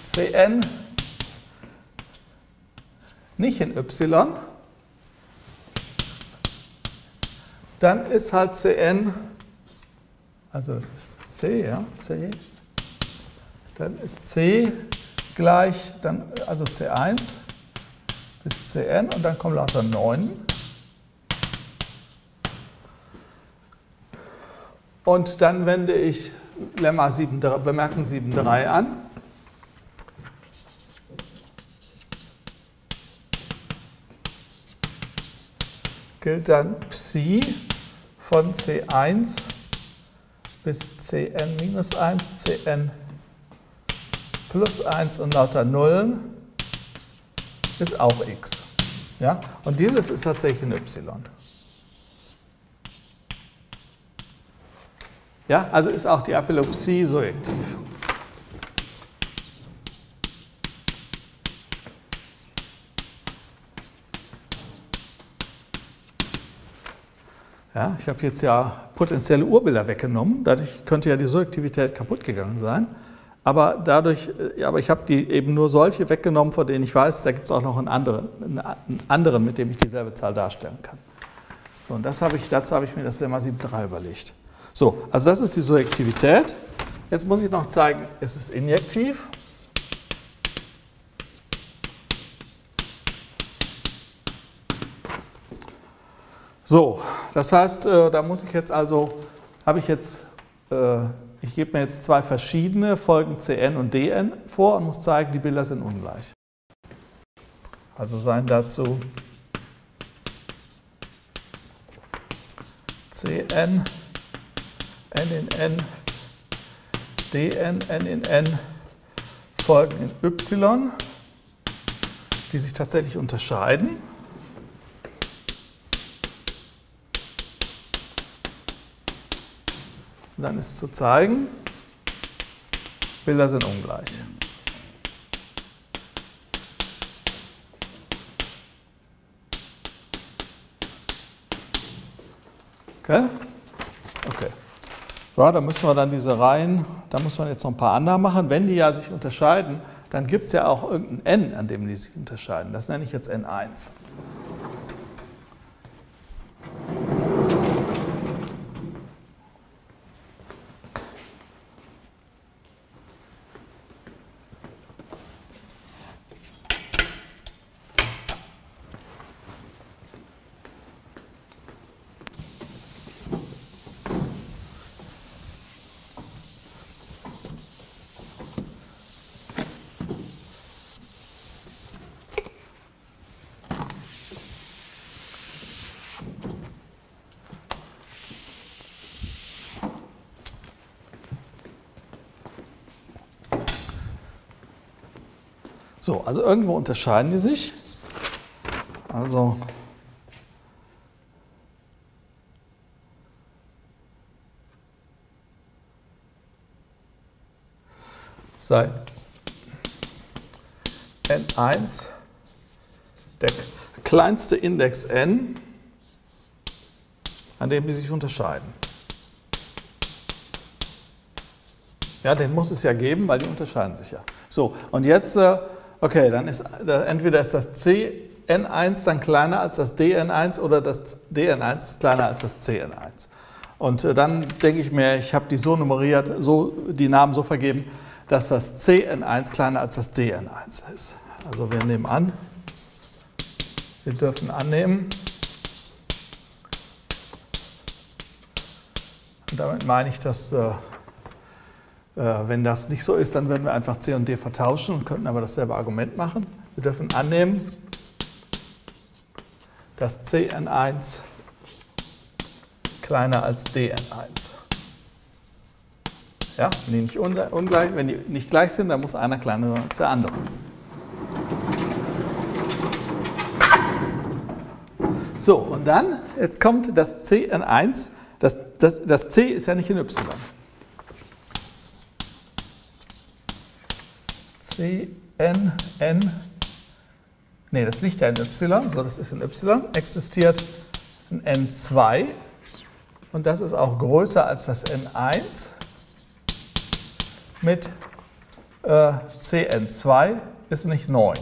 Cn nicht in y, dann ist halt Cn, also das ist das C, ja, C, dann ist C gleich, dann, also C1 bis Cn und dann kommen lauter 9. Und dann wende ich Lemma 7.3, Bemerkung 7.3 an. Gilt dann Psi von C1 bis Cn minus 1, Cn plus 1 und lauter Nullen ist auch x. Ja? Und dieses ist tatsächlich ein y. Ja, also ist auch die Apelopsie surjektiv. Ja, ich habe jetzt ja potenzielle Urbilder weggenommen, dadurch könnte ja die Surjektivität kaputt gegangen sein. Aber dadurch, aber ich habe die eben nur solche weggenommen, von denen ich weiß, da gibt es auch noch einen anderen, mit dem ich dieselbe Zahl darstellen kann. So, und dazu habe ich mir das Lemma 7.3 überlegt. So, also das ist die Surjektivität. Jetzt muss ich noch zeigen, es ist injektiv. So, das heißt, da muss ich jetzt also, ich gebe mir jetzt zwei verschiedene Folgen Cn und Dn vor und muss zeigen, die Bilder sind ungleich. Also seien dazu Cn, n in n, dn, n in n, Folgen in y, die sich tatsächlich unterscheiden. Und dann ist zu zeigen, Bilder sind ungleich. Okay? Okay. Ja, da müssen wir dann diese Reihen, da muss man jetzt noch ein paar andere machen. Wenn die ja sich unterscheiden, dann gibt es ja auch irgendein n, an dem die sich unterscheiden. Das nenne ich jetzt n1. So, also irgendwo unterscheiden die sich. Also sei n1 der kleinste Index n, an dem die sich unterscheiden. Ja, den muss es ja geben, weil die unterscheiden sich ja. So, und jetzt okay, dann ist entweder ist das Cn1 dann kleiner als das Dn1 oder das Dn1 ist kleiner als das Cn1. Und dann denke ich mir, ich habe die so nummeriert, die Namen so vergeben, dass das Cn1 kleiner als das Dn1 ist. Also wir nehmen an, wir dürfen annehmen, und damit meine ich, dass wenn das nicht so ist, dann würden wir einfach C und D vertauschen und könnten aber dasselbe Argument machen. Wir dürfen annehmen, dass Cn1 kleiner als Dn1. Ja, wenn die nicht ungleich, wenn die nicht gleich sind, dann muss einer kleiner sein als der andere. So, und dann, jetzt kommt das Cn1, das C ist ja nicht in y. Cn, n, nee, das liegt ja in y, so das ist in y, existiert ein n2 und das ist auch größer als das n1 mit Cn2 ist nicht 9.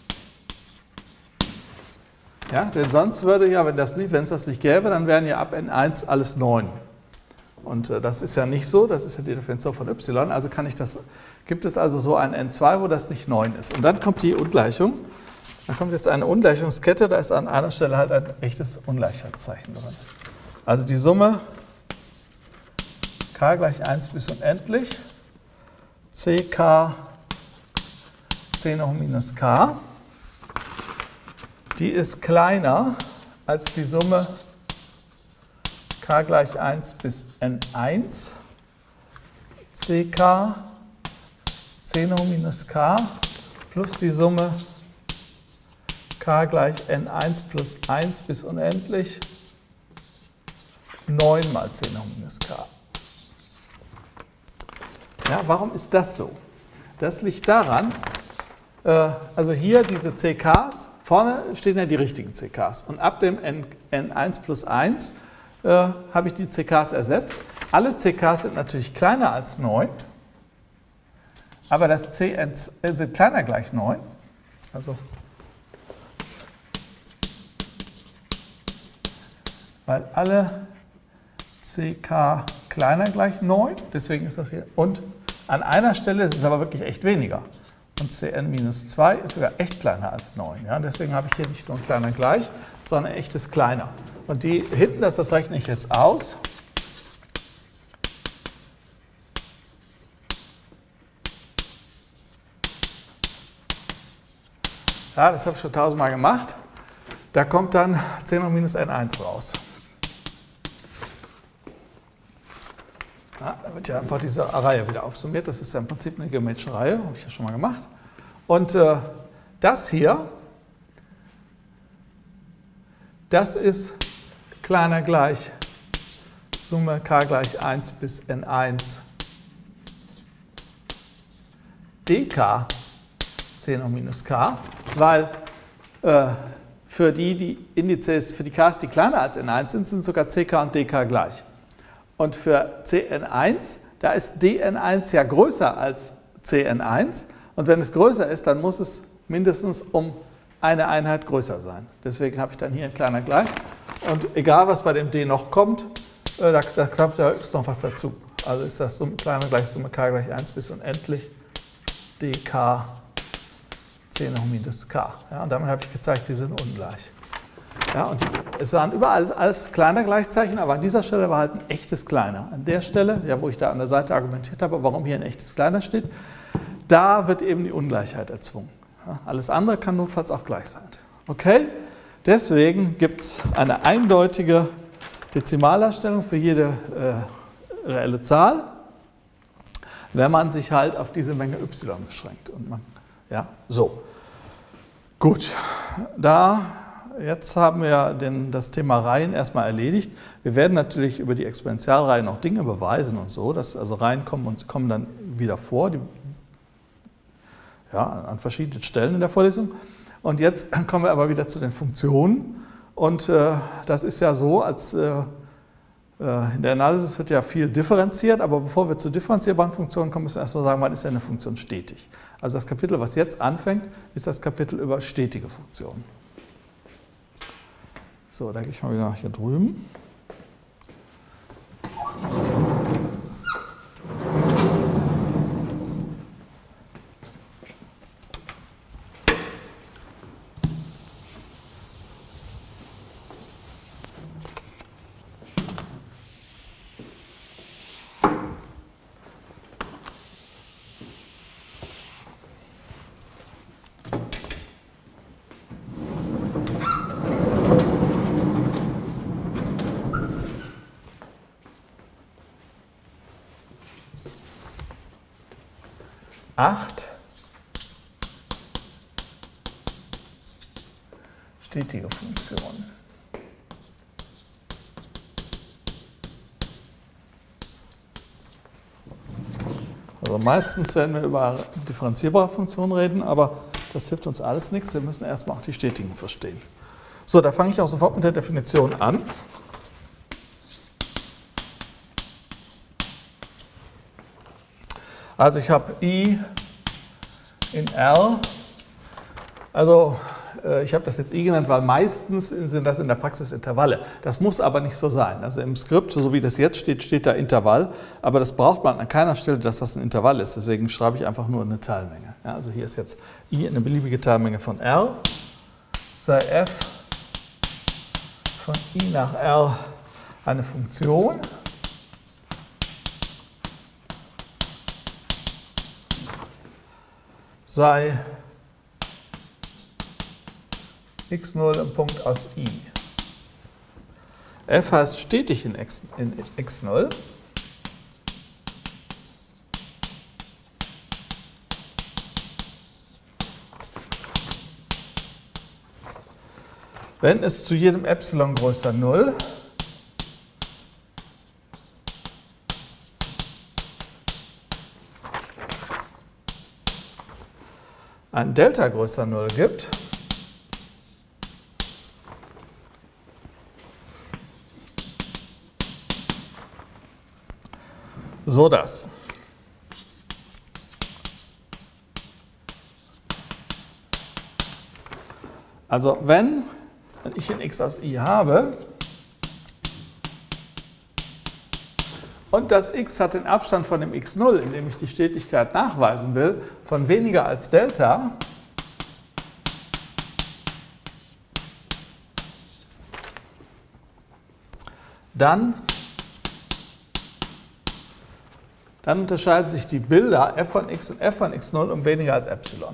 Ja, denn sonst würde ja, wenn es das nicht gäbe, dann wären ja ab n1 alles 9. Und das ist ja nicht so, das ist ja die Definition von y, also gibt es also so ein n2, wo das nicht 9 ist. Und dann kommt die Ungleichung. Da kommt jetzt eine Ungleichungskette, da ist an einer Stelle halt ein echtes Ungleichheitszeichen drin. Also die Summe k gleich 1 bis unendlich, ck 10 hoch minus k, die ist kleiner als die Summe k gleich 1 bis n1, ck 10 hoch minus k plus die Summe k gleich n1 plus 1 bis unendlich 9 mal 10 hoch minus k. Ja, warum ist das so? Das liegt daran, also hier diese CKs, vorne stehen ja die richtigen CKs und ab dem n1 plus 1 habe ich die CKs ersetzt. Alle CKs sind natürlich kleiner als 9, aber das Cn sind kleiner gleich 9, also weil alle ck kleiner gleich 9, deswegen ist das hier, und an einer Stelle ist es aber wirklich echt weniger. Und Cn minus 2 ist sogar echt kleiner als 9. Ja? Deswegen habe ich hier nicht nur ein kleiner gleich, sondern ein echtes kleiner. Und die hinten, das rechne ich jetzt aus. Ja, das habe ich schon 1000-mal gemacht. Da kommt dann 10 hoch minus n1 raus. Ja, da wird ja einfach diese Reihe wieder aufsummiert. Das ist ja im Prinzip eine geometrische Reihe, habe ich ja schon mal gemacht. Und das hier, das ist kleiner gleich Summe k gleich 1 bis n1 dk 10 hoch minus k, weil für die Indizes, für die k's, die kleiner als n1 sind, sind sogar ck und dk gleich. Und für Cn1, da ist Dn1 ja größer als Cn1. Und wenn es größer ist, dann muss es mindestens um eine Einheit größer sein. Deswegen habe ich dann hier ein kleiner gleich. Und egal, was bei dem D noch kommt, da klappt da ist noch was dazu. Also ist das Summe, kleiner gleich Summe k gleich 1 bis unendlich dk 10 hoch minus k. Ja, und damit habe ich gezeigt, die sind ungleich. Ja, und es waren überall alles kleiner Gleichzeichen, aber an dieser Stelle war halt ein echtes Kleiner. An der Stelle, ja, wo ich da an der Seite argumentiert habe, warum hier ein echtes Kleiner steht, da wird eben die Ungleichheit erzwungen. Ja, alles andere kann notfalls auch gleich sein. Okay? Deswegen gibt es eine eindeutige Dezimaldarstellung für jede reelle Zahl, wenn man sich halt auf diese Menge y beschränkt. Und ja, so. Gut, jetzt haben wir das Thema Reihen erstmal erledigt. Wir werden natürlich über die Exponentialreihen noch Dinge beweisen und so, dass also Reihen kommen dann wieder vor, an verschiedenen Stellen in der Vorlesung. Und jetzt kommen wir aber wieder zu den Funktionen. Und das ist ja so, in der Analysis wird ja viel differenziert, aber bevor wir zu differenzierbaren Funktionen kommen, müssen wir erstmal sagen, wann ist eine Funktion stetig. Also das Kapitel, was jetzt anfängt, ist das Kapitel über stetige Funktionen. So, da gehe ich mal wieder nach hier drüben. Stetige Funktionen. Also meistens werden wir über differenzierbare Funktionen reden, aber das hilft uns alles nichts. Wir müssen erstmal auch die stetigen verstehen. So, da fange ich auch sofort mit der Definition an. Also ich habe I in R. Also ich habe das jetzt I genannt, weil meistens sind das in der Praxis Intervalle. Das muss aber nicht so sein. Also im Skript, so wie das jetzt steht, steht da Intervall, aber das braucht man an keiner Stelle, dass das ein Intervall ist. Deswegen schreibe ich einfach nur eine Teilmenge. Ja, also hier ist jetzt I eine beliebige Teilmenge von R, sei f von I nach R eine Funktion. Sei x0 ein Punkt aus I. F heißt stetig in x0. Wenn es zu jedem Epsilon größer 0 ein Delta größer 0 gibt, so dass also wenn ich in x aus I habe und das x hat den Abstand von dem x0, in dem ich die Stetigkeit nachweisen will, von weniger als Delta, dann unterscheiden sich die Bilder f von x und f von x0 um weniger als Epsilon.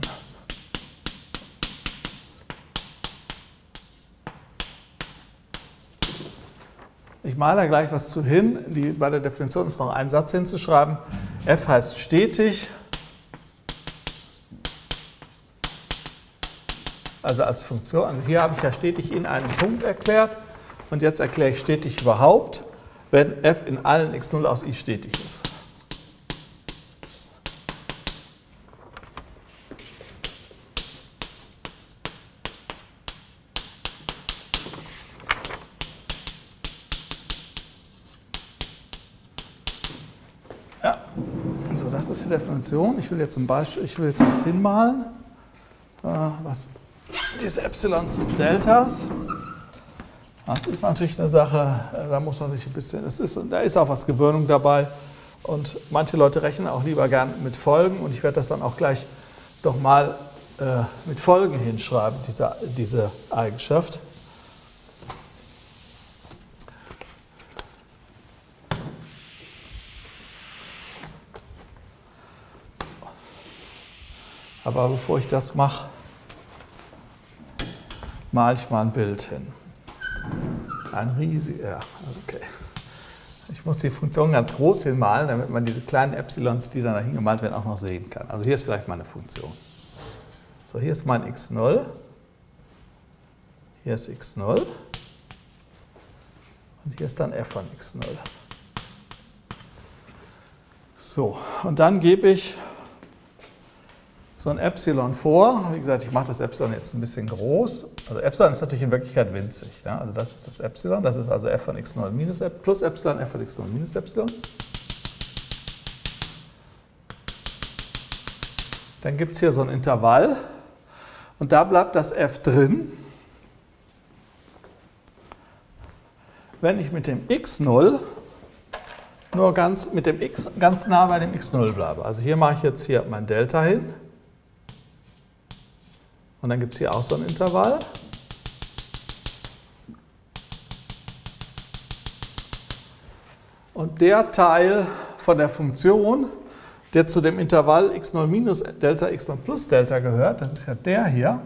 Ich male da gleich was zu hin. Bei der Definition ist noch ein Satz hinzuschreiben. F heißt stetig, also als Funktion. Also hier habe ich ja stetig in einem Punkt erklärt und jetzt erkläre ich stetig überhaupt, wenn f in allen x0 aus I stetig ist. Das ist die Definition. Ich will jetzt was hinmalen. Diese Epsilons und Deltas. Das ist natürlich eine Sache, da muss man sich ein bisschen, da ist auch was Gewöhnung dabei. Und manche Leute rechnen auch lieber gern mit Folgen. Und ich werde das dann auch gleich doch mal mit Folgen hinschreiben, diese Eigenschaft. Aber bevor ich das mache, male ich mal ein Bild hin. Ein riesiger, okay. Ich muss die Funktion ganz groß hinmalen, damit man diese kleinen Epsilons, die dann da hingemalt werden, auch noch sehen kann. Also hier ist vielleicht meine Funktion. So, hier ist mein x0. Hier ist x0. Und hier ist dann f von x0. So, und dann gebe ich so ein Epsilon vor. Wie gesagt, ich mache das Epsilon jetzt ein bisschen groß. Also Epsilon ist natürlich in Wirklichkeit winzig. Ja? Also das ist das Epsilon, das ist also f von x0 minus plus Epsilon, f von x0 minus Epsilon. Dann gibt es hier so ein Intervall und da bleibt das f drin, wenn ich mit dem x0 nur mit dem x ganz nah bei dem x0 bleibe. Also hier mache ich jetzt hier mein Delta hin. Und dann gibt es hier auch so ein Intervall. Und der Teil von der Funktion, der zu dem Intervall x0 minus Delta, x0 plus Delta gehört, das ist ja der hier,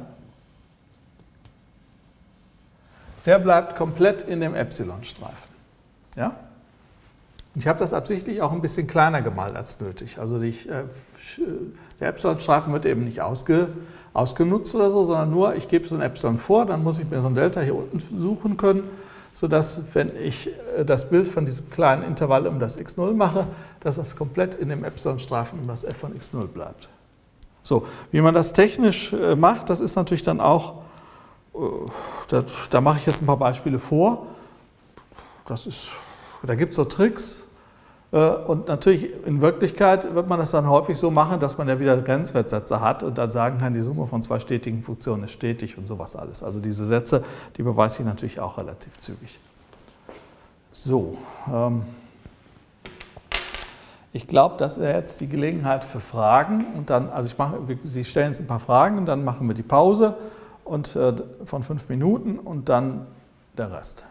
der bleibt komplett in dem Epsilon-Streifen. Ja? Ich habe das absichtlich auch ein bisschen kleiner gemalt als nötig. Also der Epsilon-Streifen wird eben nicht ausgenutzt oder so, sondern nur, ich gebe so ein Epsilon vor, dann muss ich mir so ein Delta hier unten suchen können, sodass, wenn ich das Bild von diesem kleinen Intervall um das x0 mache, dass das komplett in dem Epsilon-Streifen um das f von x0 bleibt. So, wie man das technisch macht, das ist natürlich dann auch, da mache ich jetzt ein paar Beispiele vor. Da gibt es so Tricks. Und natürlich in Wirklichkeit wird man das dann häufig so machen, dass man ja wieder Grenzwertsätze hat und dann sagen kann, die Summe von zwei stetigen Funktionen ist stetig und sowas alles. Also diese Sätze, die beweise ich natürlich auch relativ zügig. So, ich glaube, das ist jetzt die Gelegenheit für Fragen und dann, also Sie stellen jetzt ein paar Fragen und dann machen wir die Pause und, von 5 Minuten und dann der Rest.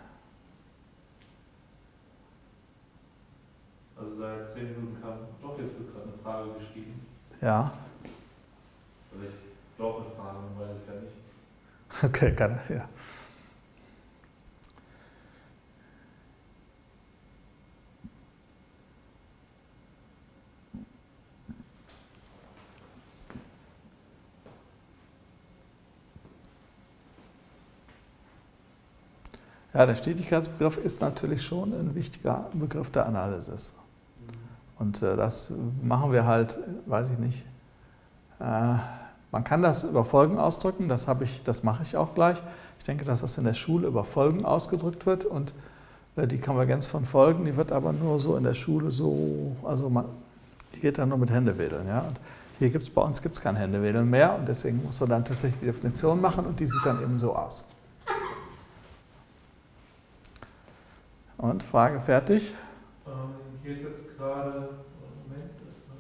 Also seit 10 Minuten kam, doch jetzt wird gerade eine Frage geschrieben. Ja. Also ich glaube eine Frage, man weiß es ja nicht. Okay, kann ja. Ja, der Stetigkeitsbegriff ist natürlich schon ein wichtiger Begriff der Analysis. Und das machen wir halt, weiß ich nicht. Man kann das über Folgen ausdrücken, das mache ich auch gleich. Ich denke, dass das in der Schule über Folgen ausgedrückt wird und die Konvergenz von Folgen, die wird aber nur so in der Schule so, also die geht dann nur mit Händewedeln. Ja? Und hier bei uns gibt es kein Händewedeln mehr und deswegen muss man dann tatsächlich die Definition machen und die sieht dann eben so aus. Und Frage fertig? Hier ist jetzt gerade, Moment,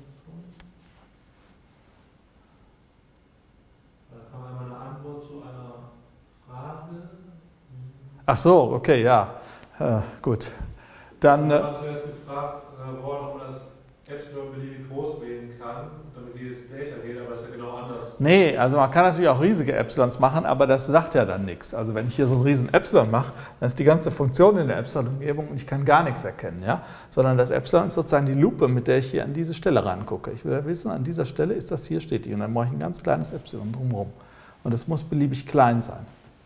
da kam einmal eine Antwort zu einer Frage. Ach so, okay, ja, gut. Dann Ich habe zuerst gefragt worden, ob man das Epsilon beliebig groß wählen kann, damit jedes Delta geht, aber das ist ja genau anders. Nee, also man kann natürlich auch riesige Epsilons machen, aber das sagt ja dann nichts. Also wenn ich hier so einen riesen Epsilon mache, dann ist die ganze Funktion in der Epsilon-Umgebung und ich kann gar nichts erkennen. Ja? Sondern das Epsilon ist sozusagen die Lupe, mit der ich hier an diese Stelle rangucke. Ich will ja wissen, an dieser Stelle ist das hier stetig und dann brauche ich ein ganz kleines Epsilon drumherum. Und es muss beliebig klein sein.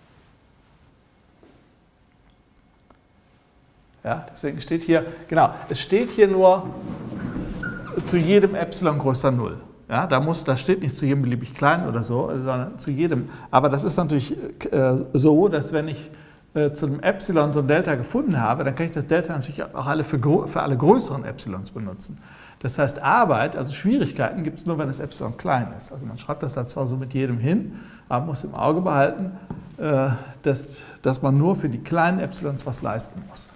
Ja, deswegen steht hier, genau, es steht hier nur zu jedem Epsilon größer 0. Ja, da steht nicht zu jedem beliebig klein oder so, sondern zu jedem. Aber das ist natürlich so, dass wenn ich zu einem Epsilon so ein Delta gefunden habe, dann kann ich das Delta natürlich auch für alle größeren Epsilons benutzen. Das heißt, Arbeit, also Schwierigkeiten, gibt es nur, wenn das Epsilon klein ist. Also man schreibt das da zwar so mit jedem hin, aber man muss im Auge behalten, dass man nur für die kleinen Epsilons was leisten muss.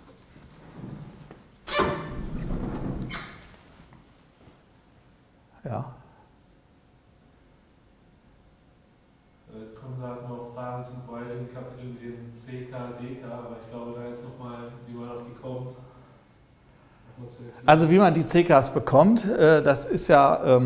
Ja. Jetzt kommen da noch Fragen zum vorherigen Kapitel mit dem CK, DK, aber ich glaube da jetzt nochmal, wie man auf die kommt. Also wie man die CKs bekommt, das ist ja,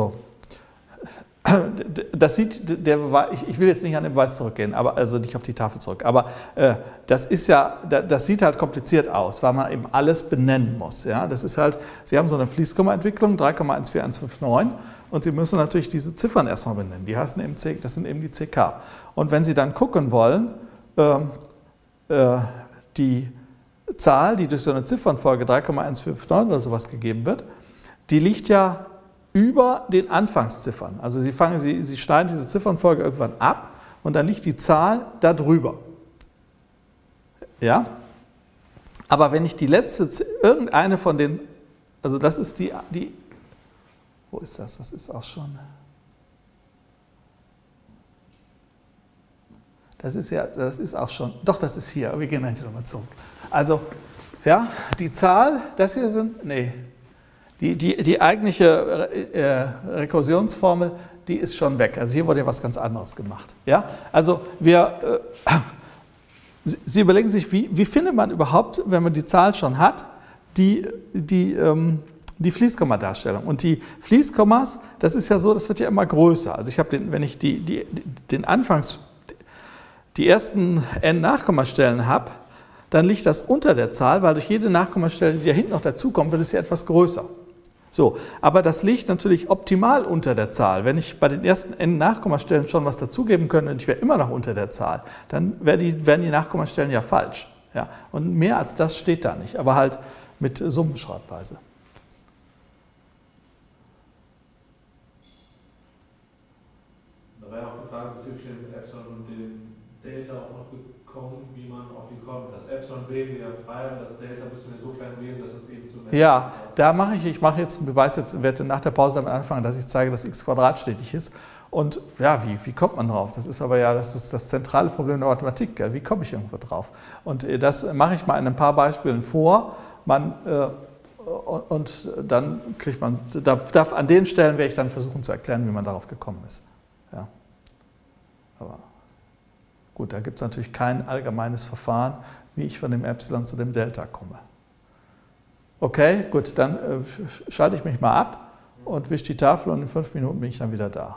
das sieht der Beweis, ich will jetzt nicht an den Beweis zurückgehen, aber also nicht auf die Tafel zurück, aber das ist ja, das sieht halt kompliziert aus, weil man eben alles benennen muss. Ja? Das ist halt, Sie haben so eine Fließkomma-Entwicklung, 3,14159 und Sie müssen natürlich diese Ziffern erstmal benennen, die heißen eben das sind eben die CK. Und wenn Sie dann gucken wollen, die Zahl, die durch so eine Ziffernfolge 3,159 oder sowas gegeben wird, die liegt ja über den Anfangsziffern. Also Sie schneiden diese Ziffernfolge irgendwann ab und dann liegt die Zahl da drüber. Ja? Aber wenn ich die letzte, irgendeine von den, also das ist die, wo ist das? Das ist auch schon, das ist auch schon, doch, das ist hier, wir gehen eigentlich nochmal zurück. Also, ja, die Zahl, das hier sind, nee, die eigentliche Rekursionsformel, die ist schon weg. Also hier wurde ja was ganz anderes gemacht. Ja? Also Sie überlegen sich, wie findet man überhaupt, wenn man die Zahl schon hat, die Fließkomma-Darstellung. Und die Fließkommas, das ist ja so, das wird ja immer größer. Also ich habe wenn ich die ersten n Nachkommastellen habe, dann liegt das unter der Zahl, weil durch jede Nachkommastelle, die da hinten noch dazukommt, wird es ja etwas größer. So, aber das liegt natürlich optimal unter der Zahl. Wenn ich bei den ersten n Nachkommastellen schon was dazugeben könnte und ich wäre immer noch unter der Zahl, dann wären die Nachkommastellen ja falsch. Ja? Und mehr als das steht da nicht, aber halt mit Summenschreibweise. Da war ja auch die Frage bezüglich dem Epsilon und dem Delta auch noch gekommen, wie man auf die kommt. Das Epsilon wählen wir ja frei und das Delta müssen wir so klein wählen, dass es eben zum Ja, passt. da mache ich jetzt, beweise jetzt, werde nach der Pause damit anfangen, dass ich zeige, dass x² stetig ist. Und ja, wie kommt man drauf? Das ist aber ja, das ist das zentrale Problem der Mathematik. Gell? Wie komme ich irgendwo drauf? Und das mache ich mal in ein paar Beispielen vor. Und dann kriegt man, an den Stellen werde ich dann versuchen zu erklären, wie man darauf gekommen ist. Ja. Aber gut, da gibt es natürlich kein allgemeines Verfahren, wie ich von dem Epsilon zu dem Delta komme. Okay, gut, dann schalte ich mich mal ab und wische die Tafel und in 5 Minuten bin ich dann wieder da.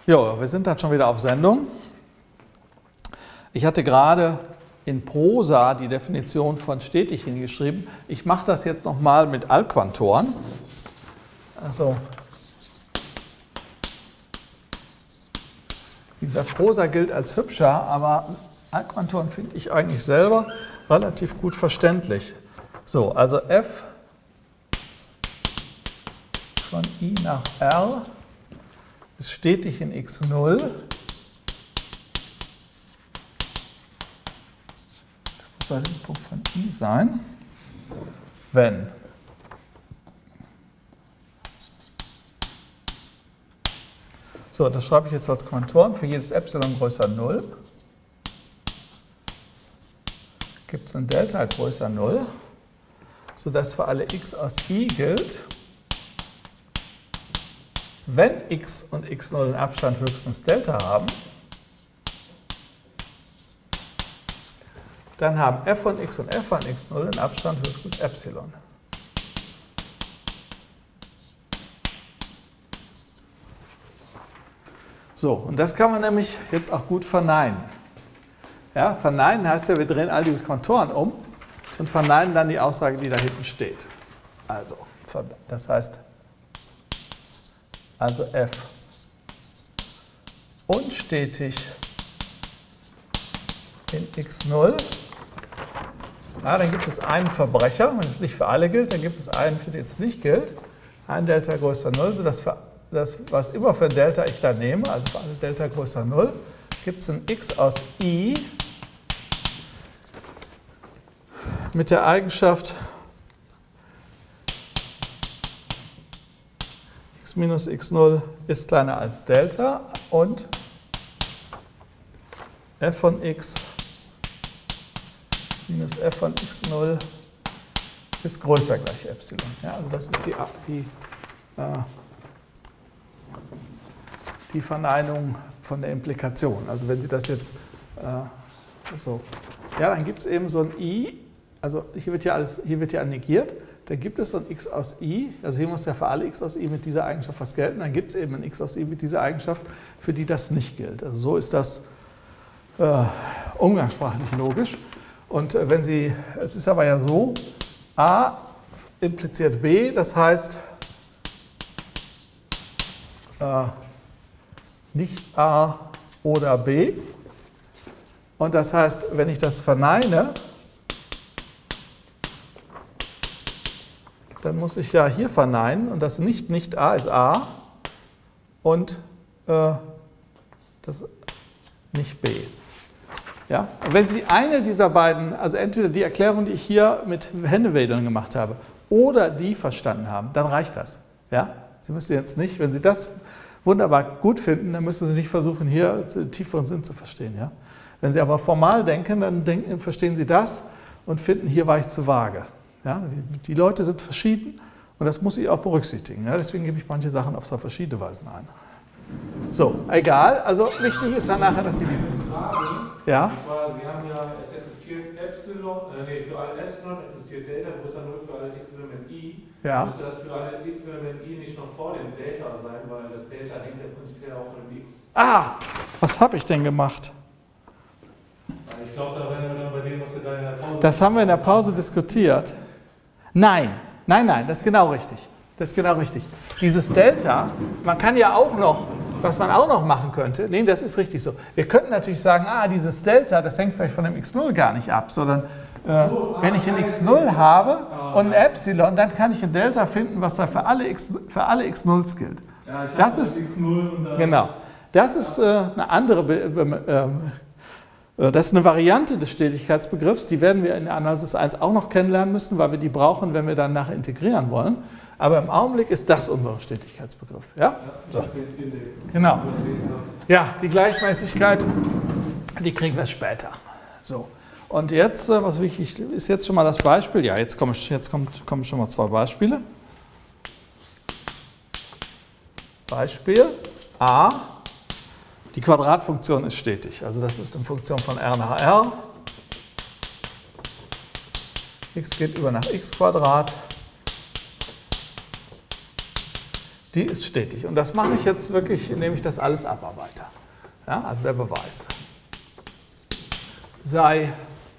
Jo, wir sind dann schon wieder auf Sendung. Ich hatte gerade in Prosa die Definition von stetig hingeschrieben. Ich mache das jetzt nochmal mit Allquantoren. Also, wie gesagt, Prosa gilt als hübscher, aber Allquantoren finde ich eigentlich selber relativ gut verständlich. So, also f von I nach R ist stetig in x0. Das muss der Punkt von I sein, wenn so, das schreibe ich jetzt als Quantoren. Für jedes Epsilon größer 0 gibt es ein Delta größer 0, sodass für alle x aus I gilt, wenn x und x0 einen Abstand höchstens Delta haben, dann haben f von x und f von x0 einen Abstand höchstens Epsilon. So, und das kann man nämlich jetzt auch gut verneinen. Ja, verneinen heißt ja, wir drehen all diese Quantoren um und verneinen dann die Aussage, die da hinten steht. Also, das heißt, also f unstetig in x0. Ja, dann gibt es einen Verbrecher, wenn es nicht für alle gilt, dann gibt es einen, für den es nicht gilt. Ein Delta größer 0, sodass für das, was immer für Delta ich da nehme, also für alle Delta größer 0, gibt es ein x aus I mit der Eigenschaft x minus x0 ist kleiner als Delta und f von x minus f von x0 ist größer gleich Epsilon. Ja, also das ist die Verneinung von der Implikation. Also wenn Sie das jetzt so, ja, dann gibt es eben so ein I, also hier wird ja negiert, dann gibt es so ein x aus I, also hier muss ja für alle x aus I mit dieser Eigenschaft was gelten, dann gibt es eben ein x aus I mit dieser Eigenschaft, für die das nicht gilt. Also so ist das umgangssprachlich logisch. Und wenn Sie, es ist aber ja so, A impliziert B, das heißt, nicht A oder B. Und das heißt, wenn ich das verneine, dann muss ich ja hier verneinen und das nicht A ist A und das nicht B. Ja? Und wenn Sie eine dieser beiden, also entweder die Erklärung, die ich hier mit Händewedeln gemacht habe, oder die verstanden haben, dann reicht das. Ja? Sie müssen jetzt nicht, wenn Sie das wunderbar gut finden, dann müssen Sie nicht versuchen, hier den tieferen Sinn zu verstehen. Ja? Wenn Sie aber formal denken, dann verstehen Sie das und finden, hier war ich zu vage. Ja? Die Leute sind verschieden und das muss ich auch berücksichtigen. Ja? Deswegen gebe ich manche Sachen auf so verschiedene Weisen ein. So, egal. Also wichtig ist dann nachher, dass Sie die... Ja? Und zwar, Sie haben ja, es existiert Epsilon, für alle Epsilon existiert Delta größer 0 für alle x-Element I. Ja. Müsste das für alle x-Element I nicht noch vor dem Delta sein, weil das Delta hängt ja prinzipiell auch von dem x. Ah, was habe ich denn gemacht? Ich glaube, da wären wir dann bei dem, was wir da in der Pause... Das haben wir in der Pause diskutiert. Nein, das ist genau richtig. Das ist genau richtig. Dieses Delta, man kann ja auch noch, was man auch noch machen könnte, nee, das ist richtig so. Wir könnten natürlich sagen, dieses Delta, das hängt vielleicht von dem x0 gar nicht ab, sondern wenn ich ein x0 habe und ein Epsilon, dann kann ich ein Delta finden, was da für alle x0s gilt. Ja, ich das ist x0 und das genau. Das ist eine andere, das ist eine Variante des Stetigkeitsbegriffs, die werden wir in der Analysis 1 auch noch kennenlernen müssen, weil wir die brauchen, wenn wir dann nachher integrieren wollen. Aber im Augenblick ist das unser Stetigkeitsbegriff. Ja? So. Genau. Ja, die Gleichmäßigkeit, die kriegen wir später. So. Und jetzt, was wichtig ist, jetzt schon mal das Beispiel. Ja, jetzt kommen schon mal zwei Beispiele. Beispiel A. Die Quadratfunktion ist stetig. Also das ist eine Funktion von R nach R. X geht über nach x Quadrat. die ist stetig. Und das mache ich jetzt wirklich, indem ich das alles abarbeite. Ja, also der Beweis. Sei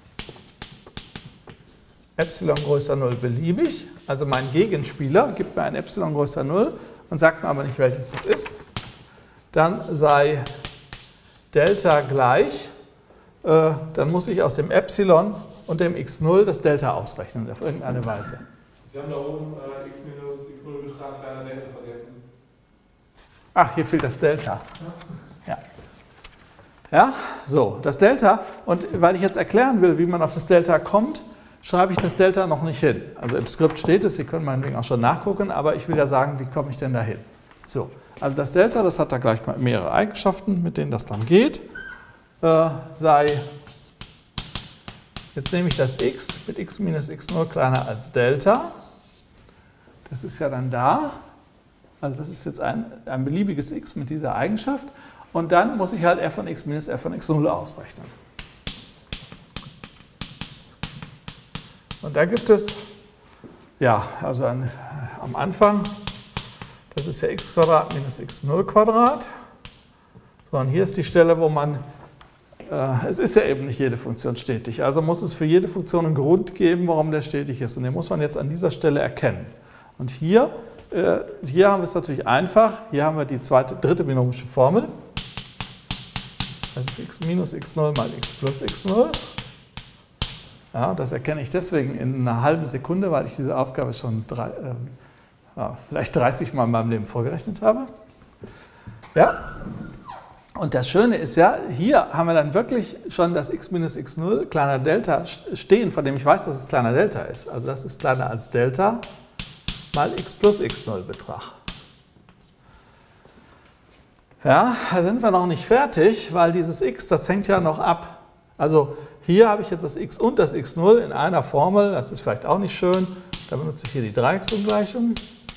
Epsilon größer 0 beliebig, also mein Gegenspieler gibt mir ein Epsilon größer 0 und sagt mir aber nicht, welches das ist. Dann sei Delta gleich, dann muss ich aus dem Epsilon und dem x0 das Delta ausrechnen, auf irgendeine Weise. Sie haben da oben x minus x0 Betrag kleiner Delta vergessen. Ach, hier fehlt das Delta. Ja. Ja, so, das Delta. Und weil ich jetzt erklären will, wie man auf das Delta kommt, schreibe ich das Delta noch nicht hin. Also im Skript steht es, Sie können meinetwegen auch schon nachgucken, aber ich will ja sagen, wie komme ich denn da hin? So, also das Delta, das hat da gleich mal mehrere Eigenschaften, mit denen das dann geht. Jetzt nehme ich das x mit x minus x0 kleiner als Delta. Das ist ja dann da. Also das ist jetzt ein beliebiges x mit dieser Eigenschaft. Und dann muss ich halt f von x minus f von x0 ausrechnen. Und da gibt es, ja, also am Anfang, das ist ja x Quadrat minus x0 Quadrat. So, und hier ist die Stelle, wo man, es ist ja eben nicht jede Funktion stetig, also muss es für jede Funktion einen Grund geben, warum der stetig ist. Und den muss man jetzt an dieser Stelle erkennen. Und hier haben wir es natürlich einfach, hier haben wir die dritte binomische Formel. Das ist x minus x0 mal x plus x0. Ja, das erkenne ich deswegen in einer halben Sekunde, weil ich diese Aufgabe schon vielleicht 30 Mal in meinem Leben vorgerechnet habe. Ja? Und das Schöne ist ja, hier haben wir dann wirklich schon das x minus x0 kleiner Delta stehen, von dem ich weiß, dass es kleiner Delta ist. Also das ist kleiner als Delta mal x plus x0 Betrag. Ja, da sind wir noch nicht fertig, weil dieses x, das hängt ja noch ab. Also hier habe ich jetzt das x und das x0 in einer Formel, das ist vielleicht auch nicht schön. Da benutze ich hier die Dreiecksumgleichung.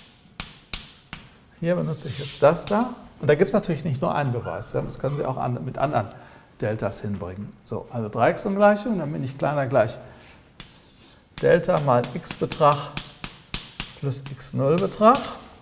Hier benutze ich jetzt das da. Und da gibt es natürlich nicht nur einen Beweis, das können Sie auch mit anderen Deltas hinbringen. So, also Dreiecksumgleichung, dann bin ich kleiner gleich Delta mal x-Betrag plus x0 Betrag.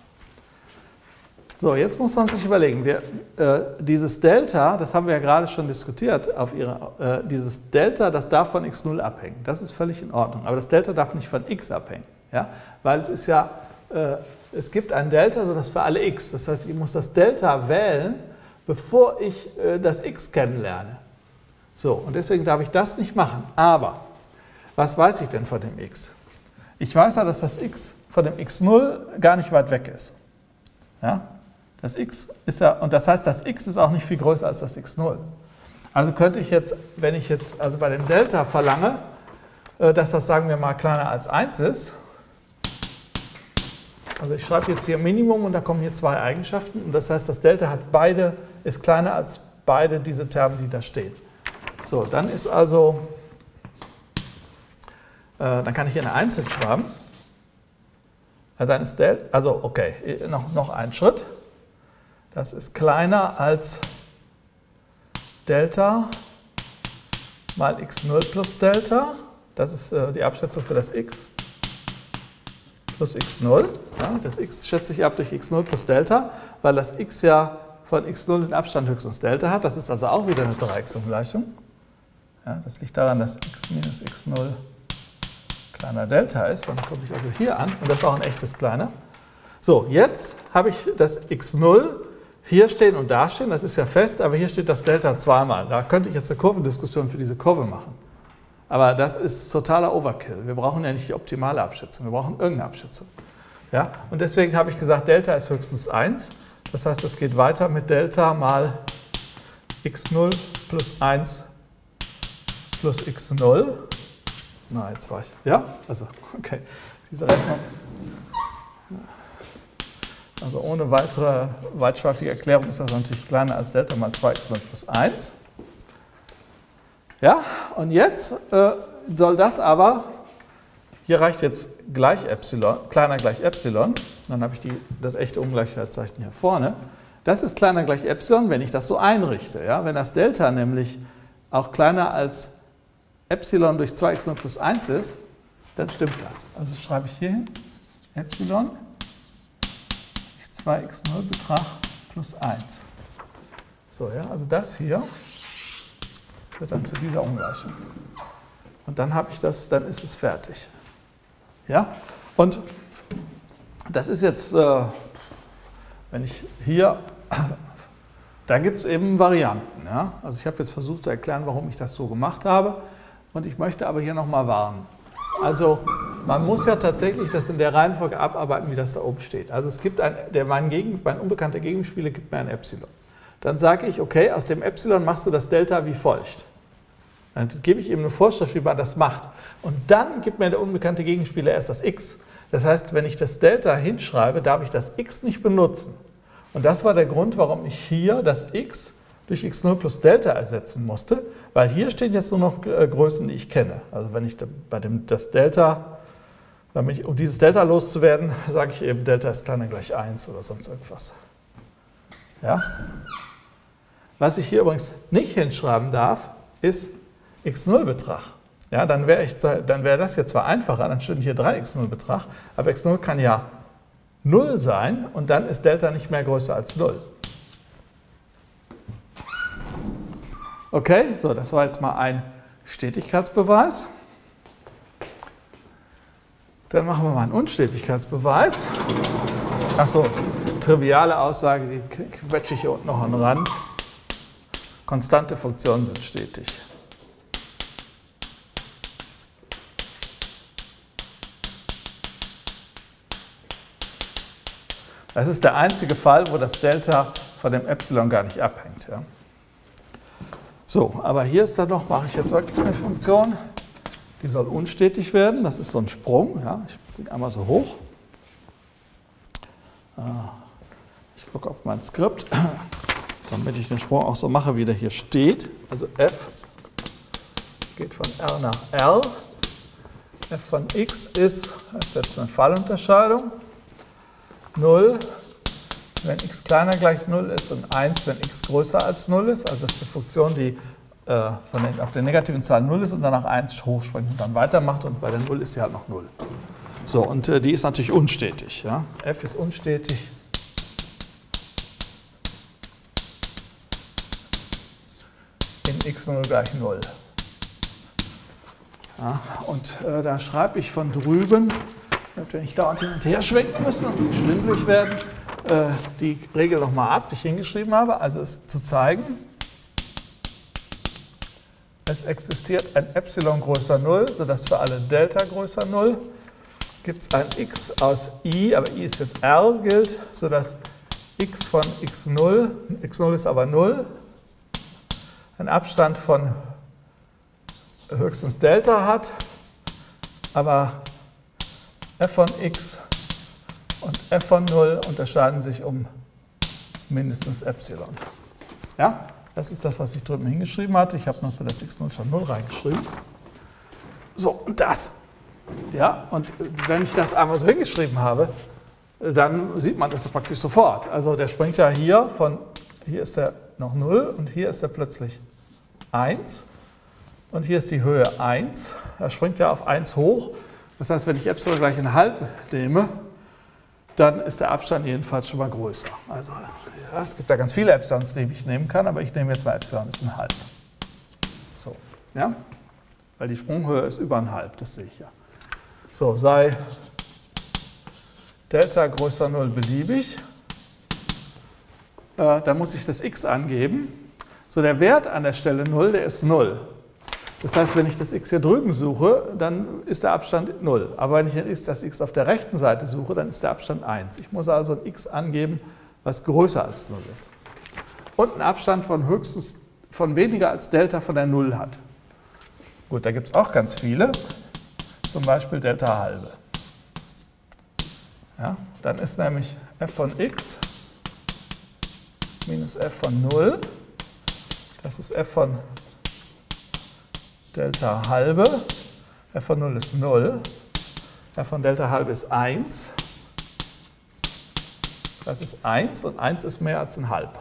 So, jetzt muss man sich überlegen, dieses Delta, das haben wir ja gerade schon diskutiert, dieses Delta, das darf von x0 abhängen. Das ist völlig in Ordnung, aber das Delta darf nicht von x abhängen, ja? Weil es ist ja, es gibt ein Delta, also das für alle x. Das heißt, ich muss das Delta wählen, bevor ich das x kennenlerne. So, und deswegen darf ich das nicht machen. Aber, was weiß ich denn von dem x? Ich weiß ja, dass das x von dem x0 gar nicht weit weg ist. Ja? Das x ist ja, und das heißt, das x ist auch nicht viel größer als das x0. Also könnte ich jetzt, wenn ich jetzt also bei dem Delta verlange, dass das, sagen wir mal, kleiner als 1 ist, also ich schreibe jetzt hier Minimum und da kommen hier zwei Eigenschaften und das heißt, das Delta ist kleiner als beide diese Terme, die da stehen. So, dann ist also, dann kann ich hier eine 1 hinschreiben. Dann ist Delta, also okay, noch ein Schritt. Das ist kleiner als Delta mal x0 plus Delta. Das ist die Abschätzung für das x plus x0. Ja, das x schätze ich ab durch x0 plus Delta, weil das x ja von x0 den Abstand höchstens Delta hat. Das ist also auch wieder eine Dreiecksumgleichung. Ja, das liegt daran, dass x minus x0 kleiner Delta ist. Dann komme ich also hier an und das ist auch ein echtes kleiner. So, jetzt habe ich das x0 hier stehen und da stehen. Das ist ja fest, aber hier steht das Delta zweimal. Da könnte ich jetzt eine Kurvendiskussion für diese Kurve machen. Aber das ist totaler Overkill. Wir brauchen ja nicht die optimale Abschätzung, wir brauchen irgendeine Abschätzung. Ja? Und deswegen habe ich gesagt, Delta ist höchstens 1. Das heißt, es geht weiter mit Delta mal x0 plus 1 plus x0. Na, jetzt war ich. Ja? Also, okay. Diese Rechnung. Also ohne weitere weitschweifige Erklärung ist das natürlich kleiner als Delta mal 2x0 plus 1. Ja, und jetzt soll das aber, hier reicht jetzt gleich Epsilon, kleiner gleich Epsilon, dann habe ich das echte Ungleichheitszeichen hier vorne. Das ist kleiner gleich Epsilon, wenn ich das so einrichte. Ja? Wenn das Delta nämlich auch kleiner als Epsilon durch 2x0 plus 1 ist, dann stimmt das. Also schreibe ich hier hin, Epsilon durch 2x0-Betrag plus 1. So, ja, also das hier führt dann zu dieser Ungleichung. Und dann habe ich das, dann ist es fertig. Ja? Und das ist jetzt, wenn ich hier, da gibt es eben Varianten. Ja? Also ich habe jetzt versucht zu erklären, warum ich das so gemacht habe. Und ich möchte aber hier nochmal warnen. Also man muss ja tatsächlich das in der Reihenfolge abarbeiten, wie das da oben steht. Also es gibt mein unbekannter Gegenspieler gibt mir ein Epsilon. Dann sage ich, okay, aus dem Epsilon machst du das Delta wie folgt. Dann gebe ich ihm eine Vorschrift, wie man das macht. Und dann gibt mir der unbekannte Gegenspieler erst das x. Das heißt, wenn ich das Delta hinschreibe, darf ich das x nicht benutzen. Und das war der Grund, warum ich hier das x durch x0 plus Delta ersetzen musste, weil hier stehen jetzt nur noch Größen, die ich kenne. Also wenn ich bei das Delta, um dieses Delta loszuwerden, sage ich eben, Delta ist kleiner gleich 1 oder sonst irgendwas. Ja? Was ich hier übrigens nicht hinschreiben darf, ist x0-Betrag. Ja, dann wäre das hier zwar einfacher, dann stünde hier 3x0-Betrag, aber x0 kann ja 0 sein und dann ist Delta nicht mehr größer als 0. Okay, so, das war jetzt mal ein Stetigkeitsbeweis. Dann machen wir mal einen Unstetigkeitsbeweis. Achso, triviale Aussage, die quetsche ich hier unten noch an den Rand. Konstante Funktionen sind stetig. Das ist der einzige Fall, wo das Delta von dem Epsilon gar nicht abhängt. Ja. So, aber hier ist dann noch, mache ich jetzt wirklich eine Funktion, die soll unstetig werden. Das ist so ein Sprung. Ja. Ich bringe einmal so hoch. Ich gucke auf mein Skript, damit ich den Sprung auch so mache, wie der hier steht. Also f geht von R nach L. f von x ist jetzt eine Fallunterscheidung. 0, wenn x kleiner gleich 0 ist und 1, wenn x größer als 0 ist. Also das ist eine Funktion, die auf der negativen Zahl 0 ist und danach 1 hochspringt und dann weitermacht und bei der 0 ist sie halt noch 0. So, und die ist natürlich unstetig. Ja? F ist unstetig. In x0 gleich 0. Ja, und da schreibe ich von drüben, wenn ich dauernd hin und her schwenken müsste und sie schwindelig werden, die Regel nochmal ab, die ich hingeschrieben habe. Also es zu zeigen, es existiert ein Epsilon größer 0, sodass für alle Delta größer 0 gibt es ein x aus i, aber i ist jetzt R gilt, sodass x von x0, x0 ist aber 0, einen Abstand von höchstens Delta hat, aber f von x und f von 0 unterscheiden sich um mindestens Epsilon. Ja, das ist das, was ich drüben hingeschrieben hatte. Ich habe noch für das x0 schon 0 reingeschrieben. So, und das. Ja, und wenn ich das einmal so hingeschrieben habe, dann sieht man das praktisch sofort. Also der springt ja hier ist der noch 0 und hier ist er plötzlich 1. Und hier ist die Höhe 1. Er springt ja auf 1 hoch. Das heißt, wenn ich Epsilon gleich in halb nehme, dann ist der Abstand jedenfalls schon mal größer. Also ja, es gibt da ganz viele Epsilons, die ich nehmen kann, aber ich nehme jetzt mal Epsilon, ist ein halb. So, ja? Weil die Sprunghöhe ist über ein halb, das sehe ich ja. So, sei Delta größer 0 beliebig, dann muss ich das x angeben. So, der Wert an der Stelle 0, der ist 0. Das heißt, wenn ich das x hier drüben suche, dann ist der Abstand 0. Aber wenn ich das x auf der rechten Seite suche, dann ist der Abstand 1. Ich muss also ein x angeben, was größer als 0 ist. Und einen Abstand von weniger als Delta von der 0 hat. Gut, da gibt es auch ganz viele. Zum Beispiel Delta halbe. Ja, dann ist nämlich f von x minus f von 0. Das ist f von Delta halbe, f von 0 ist 0, f von Delta halbe ist 1, das ist 1 und 1 ist mehr als ein halb.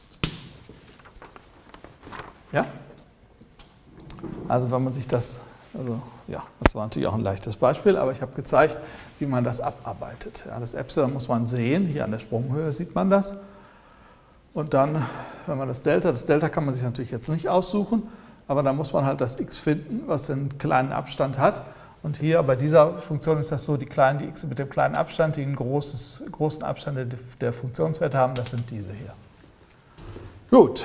Ja? Also wenn man sich das Also ja, das war natürlich auch ein leichtes Beispiel, aber ich habe gezeigt, wie man das abarbeitet. Ja, das Epsilon muss man sehen, hier an der Sprunghöhe sieht man das. Und dann, wenn man das Delta kann man sich natürlich jetzt nicht aussuchen, aber dann muss man halt das x finden, was einen kleinen Abstand hat. Und hier bei dieser Funktion ist das so, die x mit dem kleinen Abstand, die einen großen Abstand der Funktionswerte haben, das sind diese hier. Gut.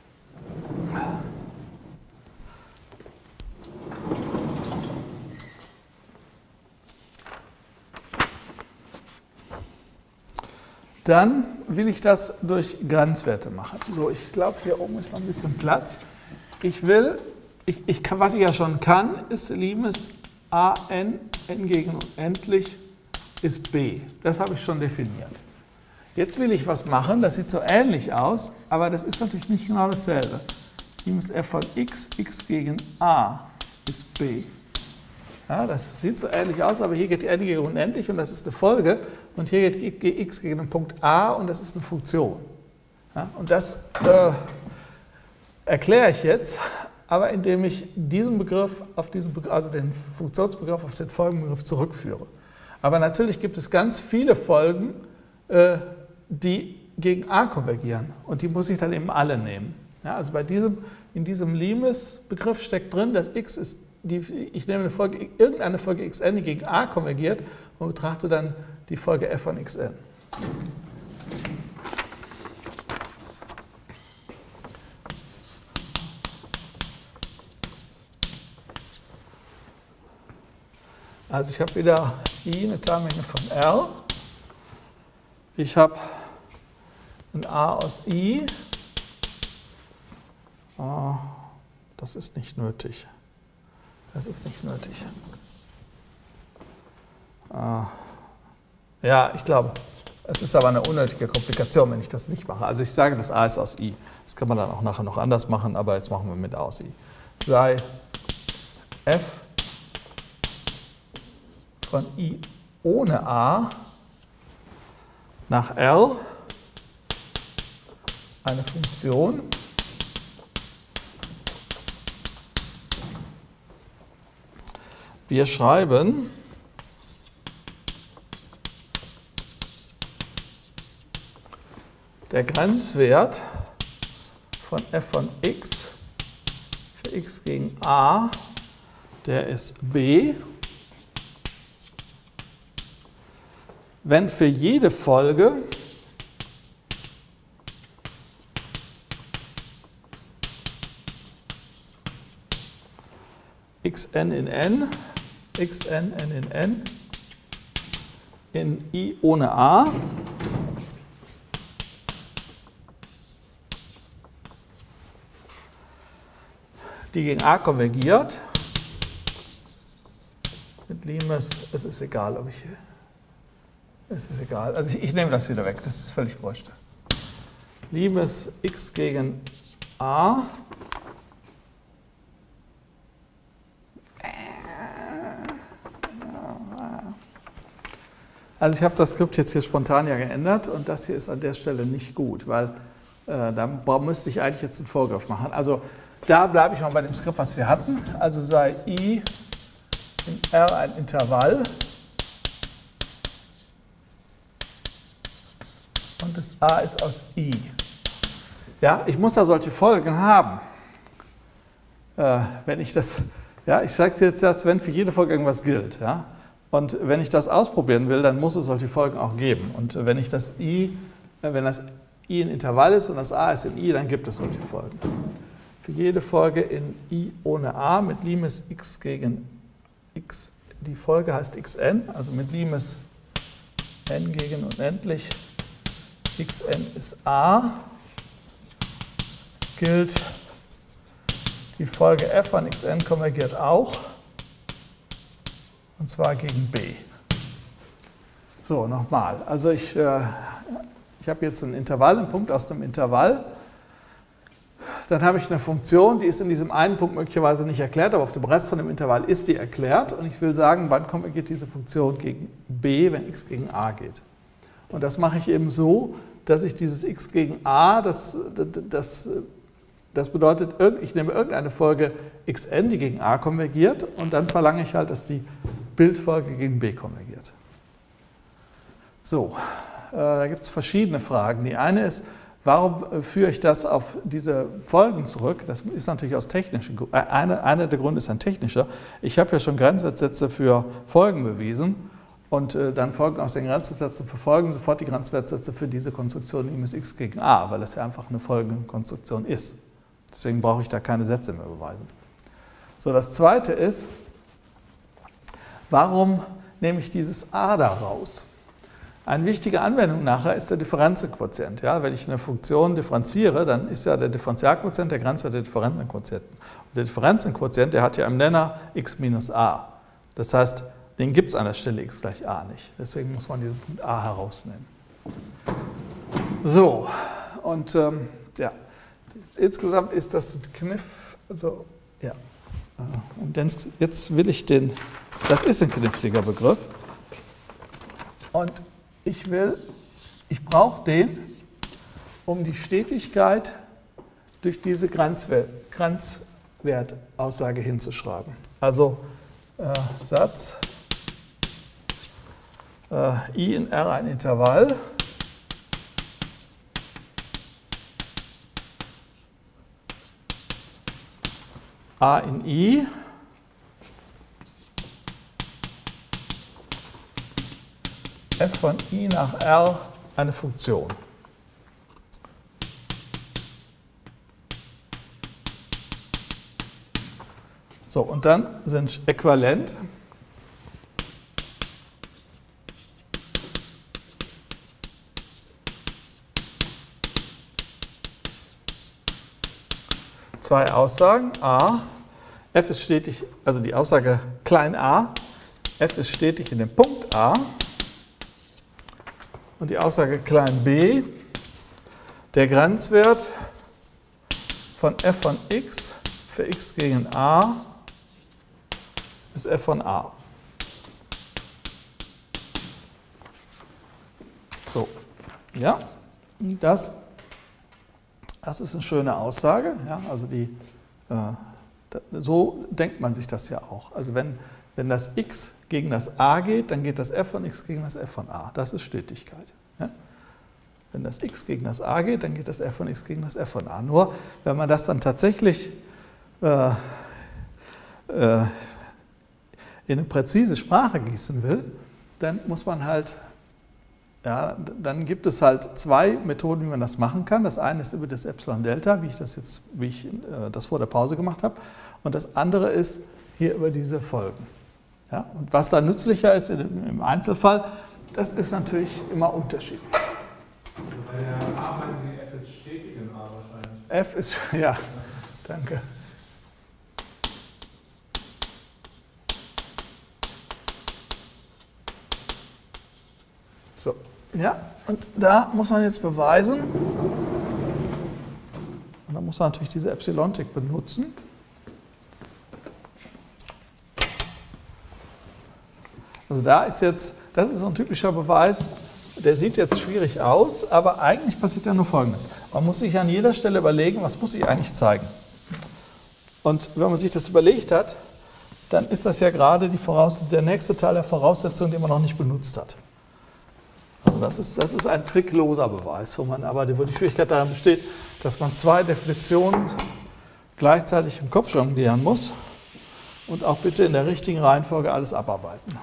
Dann will ich das durch Grenzwerte machen. So, ich glaube, hier oben ist noch ein bisschen Platz. Was ich ja schon kann, ist Limes an, n gegen unendlich ist b. Das habe ich schon definiert. Jetzt will ich was machen, das sieht so ähnlich aus, aber das ist natürlich nicht genau dasselbe. Limes f von x gegen a ist b. Ja, das sieht so ähnlich aus, aber hier geht n gegen unendlich und das ist eine Folge. Und hier geht x gegen den Punkt a und das ist eine Funktion. Ja, und das erkläre ich jetzt, aber indem ich diesen Begriff auf also den Funktionsbegriff auf den Folgenbegriff zurückführe. Aber natürlich gibt es ganz viele Folgen, die gegen a konvergieren und die muss ich dann eben alle nehmen. Ja, also in diesem Limes-Begriff steckt drin, dass x ist, ich nehme irgendeine Folge xn, die gegen a konvergiert und betrachte dann die Folge f von xn. Also ich habe wieder I, eine Teilmenge von R. Ich habe ein A aus I. Das ist nicht nötig. Das ist nicht nötig. Ja, ich glaube, es ist aber eine unnötige Komplikation, wenn ich das nicht mache. Also ich sage, das A ist aus I. Das kann man dann auch nachher noch anders machen, aber jetzt machen wir mit A aus I. Sei f von I ohne A nach R eine Funktion, wir schreiben der Grenzwert von f von x für x gegen a, der ist b, wenn für jede Folge xn in n, xn n in n, in I ohne a, die gegen a konvergiert, mit Limes, es ist egal, ob ich hier. Es ist egal, also ich nehme das wieder weg, das ist völlig wurscht. Limes x gegen a also ich habe das Skript jetzt hier spontan ja geändert und das hier ist an der Stelle nicht gut, weil da müsste ich eigentlich jetzt einen Vorgriff machen. Also da bleibe ich mal bei dem Skript, was wir hatten. Also sei I in R ein Intervall und das A ist aus I. Ja, ich muss da solche Folgen haben. Wenn ich das, ja, ich sage jetzt das, wenn für jede Folge irgendwas gilt. Ja? Und wenn ich das ausprobieren will, dann muss es solche Folgen auch geben. Und wenn das I ein Intervall ist und das A ist in I, dann gibt es solche Folgen. Für jede Folge in I ohne A mit Limes x gegen x, die Folge heißt xn, also mit Limes n gegen unendlich, xn ist A, gilt die Folge f von xn konvergiert auch, und zwar gegen b. So, nochmal. Also ich habe jetzt ein Intervall, einen Punkt aus dem Intervall. Dann habe ich eine Funktion, die ist in diesem einen Punkt möglicherweise nicht erklärt, aber auf dem Rest von dem Intervall ist die erklärt. Und ich will sagen, wann konvergiert diese Funktion gegen b, wenn x gegen a geht. Und das mache ich eben so, dass ich dieses x gegen a, das Das bedeutet, ich nehme irgendeine Folge xn, die gegen a konvergiert, und dann verlange ich halt, dass die Bildfolge gegen b konvergiert. So, da gibt es verschiedene Fragen. Die eine ist, warum führe ich das auf diese Folgen zurück? Das ist natürlich aus technischen Gründen. Einer der Gründe ist ein technischer. Ich habe ja schon Grenzwertsätze für Folgen bewiesen und dann folgen aus den Grenzwertsätzen für Folgen sofort die Grenzwertsätze für diese Konstruktion I minus x gegen a, weil das ja einfach eine Folgenkonstruktion ist. Deswegen brauche ich da keine Sätze mehr beweisen. So, das zweite ist, warum nehme ich dieses a da raus? Eine wichtige Anwendung nachher ist der Differenzenquotient. Ja, wenn ich eine Funktion differenziere, dann ist ja der Differentialquotient der Grenzwert der Differenzenquotienten. Und der Differenzenquotient, der hat ja im Nenner x minus a. Das heißt, den gibt es an der Stelle x gleich a nicht. Deswegen muss man diesen Punkt a herausnehmen. So, und ja, insgesamt ist das ein Kniff. Also, ja. Und jetzt will ich das ist ein kniffliger Begriff. Und ich brauche den, um die Stetigkeit durch diese Grenzwertaussage hinzuschreiben. Also Satz I in R ein Intervall, A in I, f von I nach R eine Funktion. So, und dann sind äquivalent zwei Aussagen. A, f ist stetig, also die Aussage klein a, f ist stetig in dem Punkt A. Und die Aussage klein b, der Grenzwert von f von x für x gegen a ist f von a. So, ja, das ist eine schöne Aussage. Ja, also so denkt man sich das ja auch. Also wenn das x gegen das a geht, dann geht das f von x gegen das f von a. Das ist Stetigkeit. Ja? Wenn das x gegen das a geht, dann geht das f von x gegen das f von a. Nur, wenn man das dann tatsächlich in eine präzise Sprache gießen will, dann muss man halt, ja, dann gibt es halt zwei Methoden, wie man das machen kann. Das eine ist über das Epsilon-Delta, wie ich das vor der Pause gemacht habe. Und das andere ist hier über diese Folgen. Ja, und was da nützlicher ist im Einzelfall, das ist natürlich immer unterschiedlich. Bei der A meinen Sie, f ist stetig in A wahrscheinlich. F ist, ja, danke. So, ja, und da muss man jetzt beweisen, und da muss man natürlich diese Epsilontik benutzen. Also das ist so ein typischer Beweis, der sieht jetzt schwierig aus, aber eigentlich passiert ja nur Folgendes. Man muss sich an jeder Stelle überlegen, was muss ich eigentlich zeigen. Und wenn man sich das überlegt hat, dann ist das ja gerade der nächste Teil der Voraussetzung, den man noch nicht benutzt hat. Also das ist ein trickloser Beweis, wo die Schwierigkeit darin besteht, dass man zwei Definitionen gleichzeitig im Kopf jonglieren muss und auch bitte in der richtigen Reihenfolge alles abarbeiten.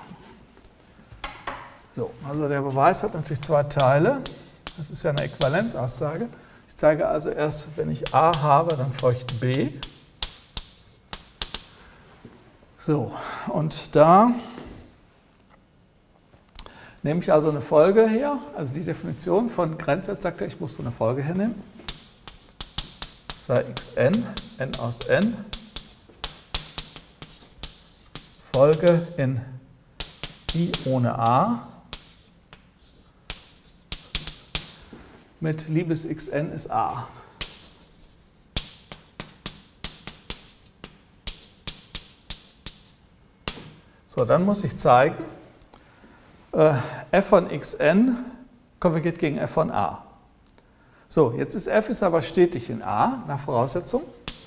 So, also der Beweis hat natürlich zwei Teile. Das ist ja eine Äquivalenzaussage. Ich zeige also erst, wenn ich A habe, dann folgt B. So, und da nehme ich also eine Folge her. Also die Definition von Grenzwert sagt ja, ich muss so eine Folge hernehmen. Sei xn, n aus n, Folge in I ohne a. Mit Liebes xn ist a. So, dann muss ich zeigen, f von xn konvergiert gegen f von a. So, jetzt ist f ist aber stetig in A, nach Voraussetzung.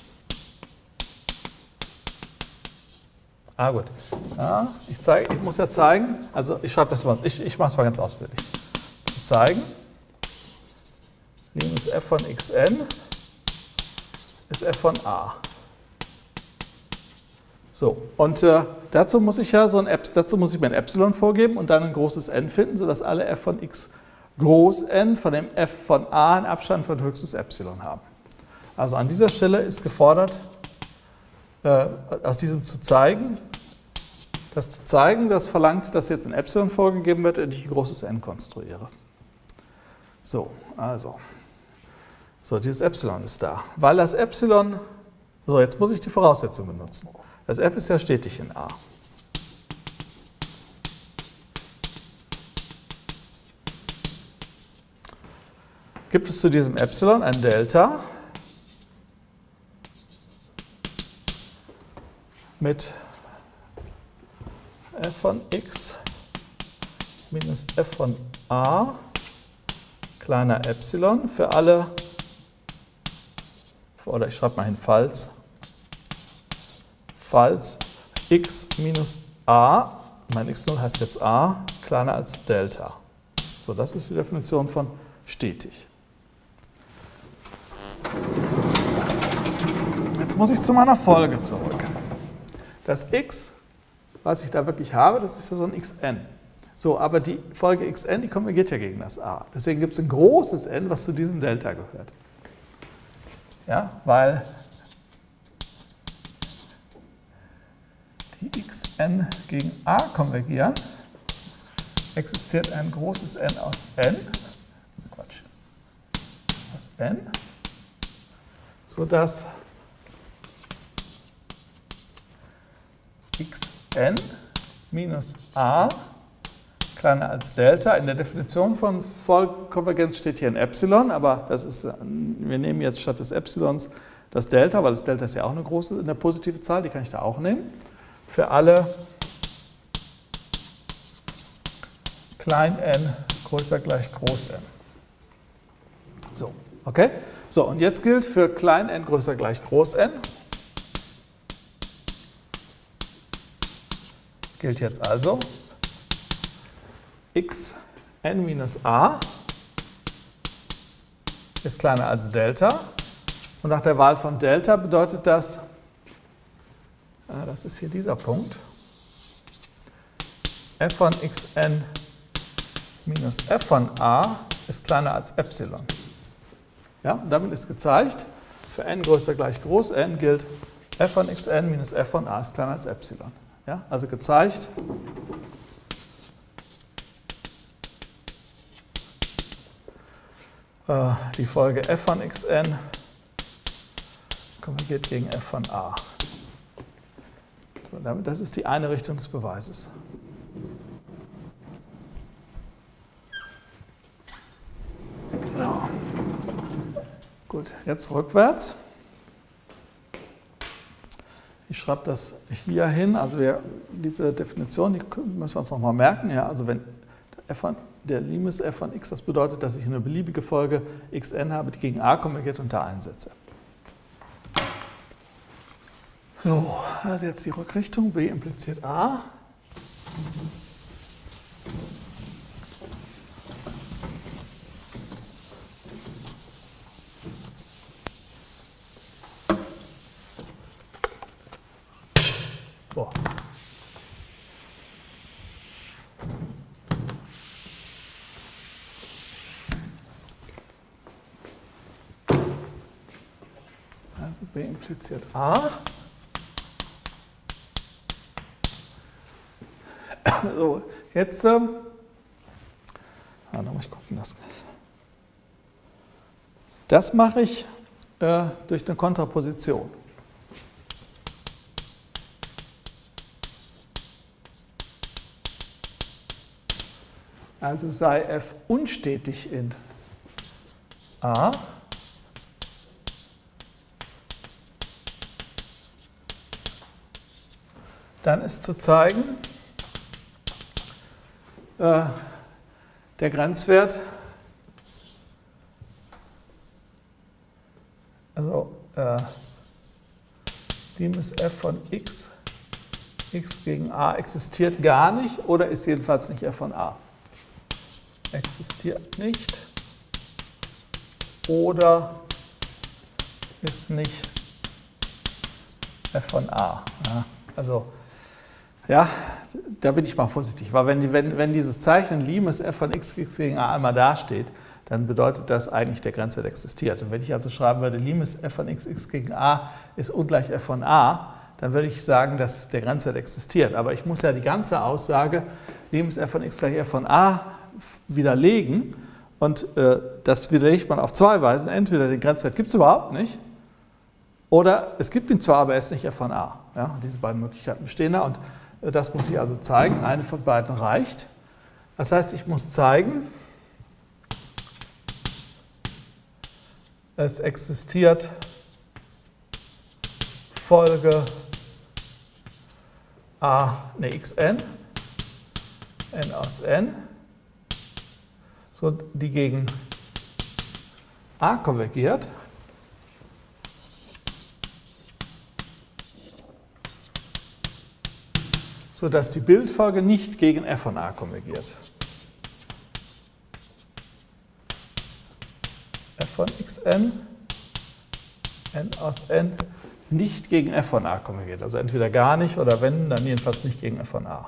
Gut. Ja, ich muss ja zeigen, also ich schreibe das mal, ich mache es mal ganz ausführlich. Zu zeigen, Lim ist f von xn ist f von a. So, und dazu muss ich ja dazu muss ich mir ein Epsilon vorgeben und dann ein großes N finden, sodass alle f von x groß N von dem f von a einen Abstand von höchstes Epsilon haben. Also an dieser Stelle ist gefordert, aus diesem zu zeigen, das verlangt, dass jetzt ein Epsilon vorgegeben wird und ich ein großes N konstruiere. So, also, so, dieses Epsilon ist da. Weil das Epsilon, so, jetzt muss ich die Voraussetzung benutzen. Das f ist ja stetig in A. Gibt es zu diesem Epsilon ein Delta mit f von x minus f von a kleiner Epsilon für alle, oder ich schreibe mal hin, falls x minus a, mein x0 heißt jetzt a, kleiner als Delta. So, das ist die Definition von stetig. Jetzt muss ich zu meiner Folge zurück. Das x, was ich da wirklich habe, das ist ja so ein xn. So, aber die Folge xn, die konvergiert ja gegen das a. Deswegen gibt es ein großes n, was zu diesem Delta gehört. Ja, weil die xn gegen a konvergieren, existiert ein großes n aus n, aus n, sodass xn minus a kleiner als Delta. In der Definition von Folgekonvergenz steht hier ein Epsilon, aber das ist, wir nehmen jetzt statt des Epsilons das Delta, weil das Delta ist ja auch eine positive Zahl, die kann ich da auch nehmen. Für alle klein n größer gleich groß n. So, okay? So, und jetzt gilt für klein n größer gleich groß n, gilt jetzt also xn minus a ist kleiner als Delta. Und nach der Wahl von Delta bedeutet das, das ist hier dieser Punkt, f von xn minus f von a ist kleiner als Epsilon. Ja, und damit ist gezeigt, für n größer gleich groß n gilt f von xn minus f von a ist kleiner als Epsilon. Ja, also gezeigt, die Folge f von xn konvergiert gegen f von a. So, das ist die eine Richtung des Beweises. So. Gut, jetzt rückwärts. Ich schreibe das hier hin, also diese Definition, die müssen wir uns nochmal merken. Ja, also wenn der Lim ist f von x, das bedeutet, dass ich eine beliebige Folge xn habe, die gegen a konvergiert und da einsetze. So, also jetzt die Rückrichtung, b impliziert a. Boah. Also b impliziert a. So, jetzt, da muss ich gucken, das mache ich durch eine Kontraposition. Also sei f unstetig in a, dann ist zu zeigen, der Grenzwert Also Limes f von x, x gegen a existiert gar nicht oder ist jedenfalls nicht f von a. Existiert nicht oder ist nicht f von a. Ja, also, ja, da bin ich mal vorsichtig, weil wenn dieses Zeichen Limes f von x gegen a einmal dasteht, dann bedeutet das eigentlich, der Grenzwert existiert. Und wenn ich also schreiben würde, Limes f von x gegen a ist ungleich f von a, dann würde ich sagen, dass der Grenzwert existiert. Aber ich muss ja die ganze Aussage Limes f von x gleich f von a widerlegen. Und das widerlegt man auf zwei Weisen. Entweder den Grenzwert gibt es überhaupt nicht, oder es gibt ihn zwar, aber er ist nicht f von a. Ja, diese beiden Möglichkeiten bestehen da. Und das muss ich also zeigen. Eine von beiden reicht. Das heißt, ich muss zeigen, es existiert Folge xn, n aus n, so die gegen a konvergiert. Sodass die Bildfolge nicht gegen f von a konvergiert. F von xn, n aus n, nicht gegen f von a konvergiert. Also entweder gar nicht oder wenn, dann jedenfalls nicht gegen f von a.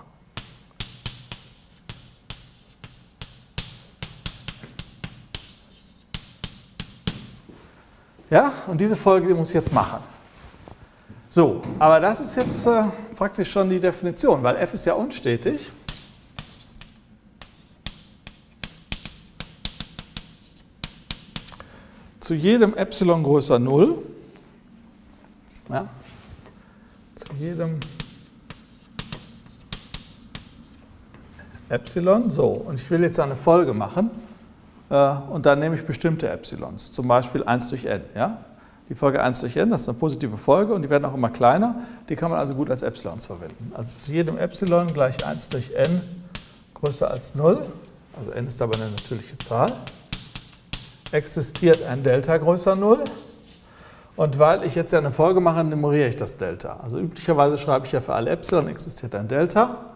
Ja, und diese Folge, die muss ich jetzt machen. So, aber das ist jetzt praktisch schon die Definition, weil f ist ja unstetig. Zu jedem Epsilon größer 0, ja, zu jedem Epsilon, so, und ich will jetzt eine Folge machen, und dann nehme ich bestimmte Epsilons, zum Beispiel 1 durch n, ja. Die Folge 1 durch n, das ist eine positive Folge und die werden auch immer kleiner, die kann man also gut als Epsilons verwenden. Also zu jedem Epsilon gleich 1 durch n größer als 0, also n ist aber eine natürliche Zahl, existiert ein Delta größer 0 und weil ich jetzt ja eine Folge mache, nummeriere ich das Delta. Also üblicherweise schreibe ich ja für alle Epsilon existiert ein Delta.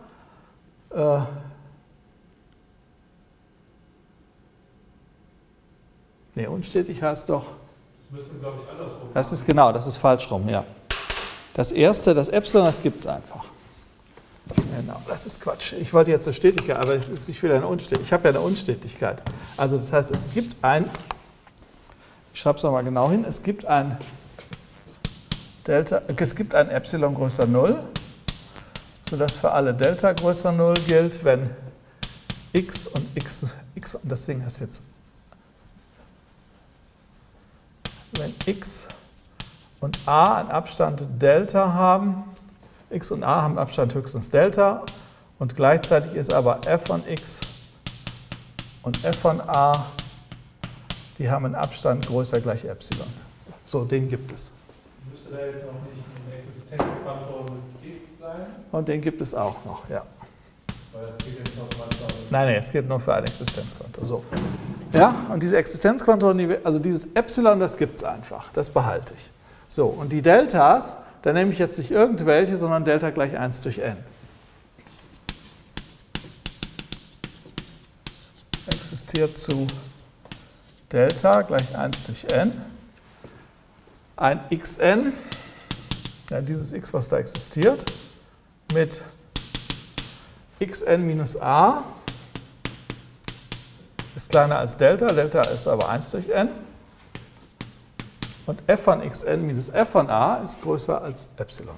Ne, unstetig heißt doch. Das müsste, glaube ich, andersrum. Das ist genau, das ist falsch rum, ja. Das erste, das Epsilon, das gibt es einfach. Genau, das ist Quatsch. Ich wollte jetzt eine Stetigkeit, aber es ist nicht wieder eine Unstetigkeit. Ich habe ja eine Unstetigkeit. Also das heißt, es gibt ein, ich schreibe es nochmal genau hin, es gibt ein Delta, es gibt ein Epsilon größer 0, sodass für alle Delta größer 0 gilt, wenn x und das Ding ist jetzt, wenn x und a einen Abstand Delta haben, x und a haben Abstand höchstens Delta und gleichzeitig ist aber f von x und f von a, die haben einen Abstand größer gleich Epsilon. So, den gibt es. Müsste da jetzt noch nicht ein Existenzquantum mit x sein? Und den gibt es auch noch, ja. Weil das geht jetzt noch mal. Nein, es geht nur für ein Existenzquantum. So. Ja, und diese Existenzquantum, also dieses Epsilon, das gibt es einfach, das behalte ich. So, und die Deltas, da nehme ich jetzt nicht irgendwelche, sondern Delta gleich 1 durch n. Existiert zu Delta gleich 1 durch n. Ein xn, ja, dieses x, was da existiert, mit xn minus a ist kleiner als Delta, Delta ist aber 1 durch n. Und f von xn minus f von a ist größer als Epsilon.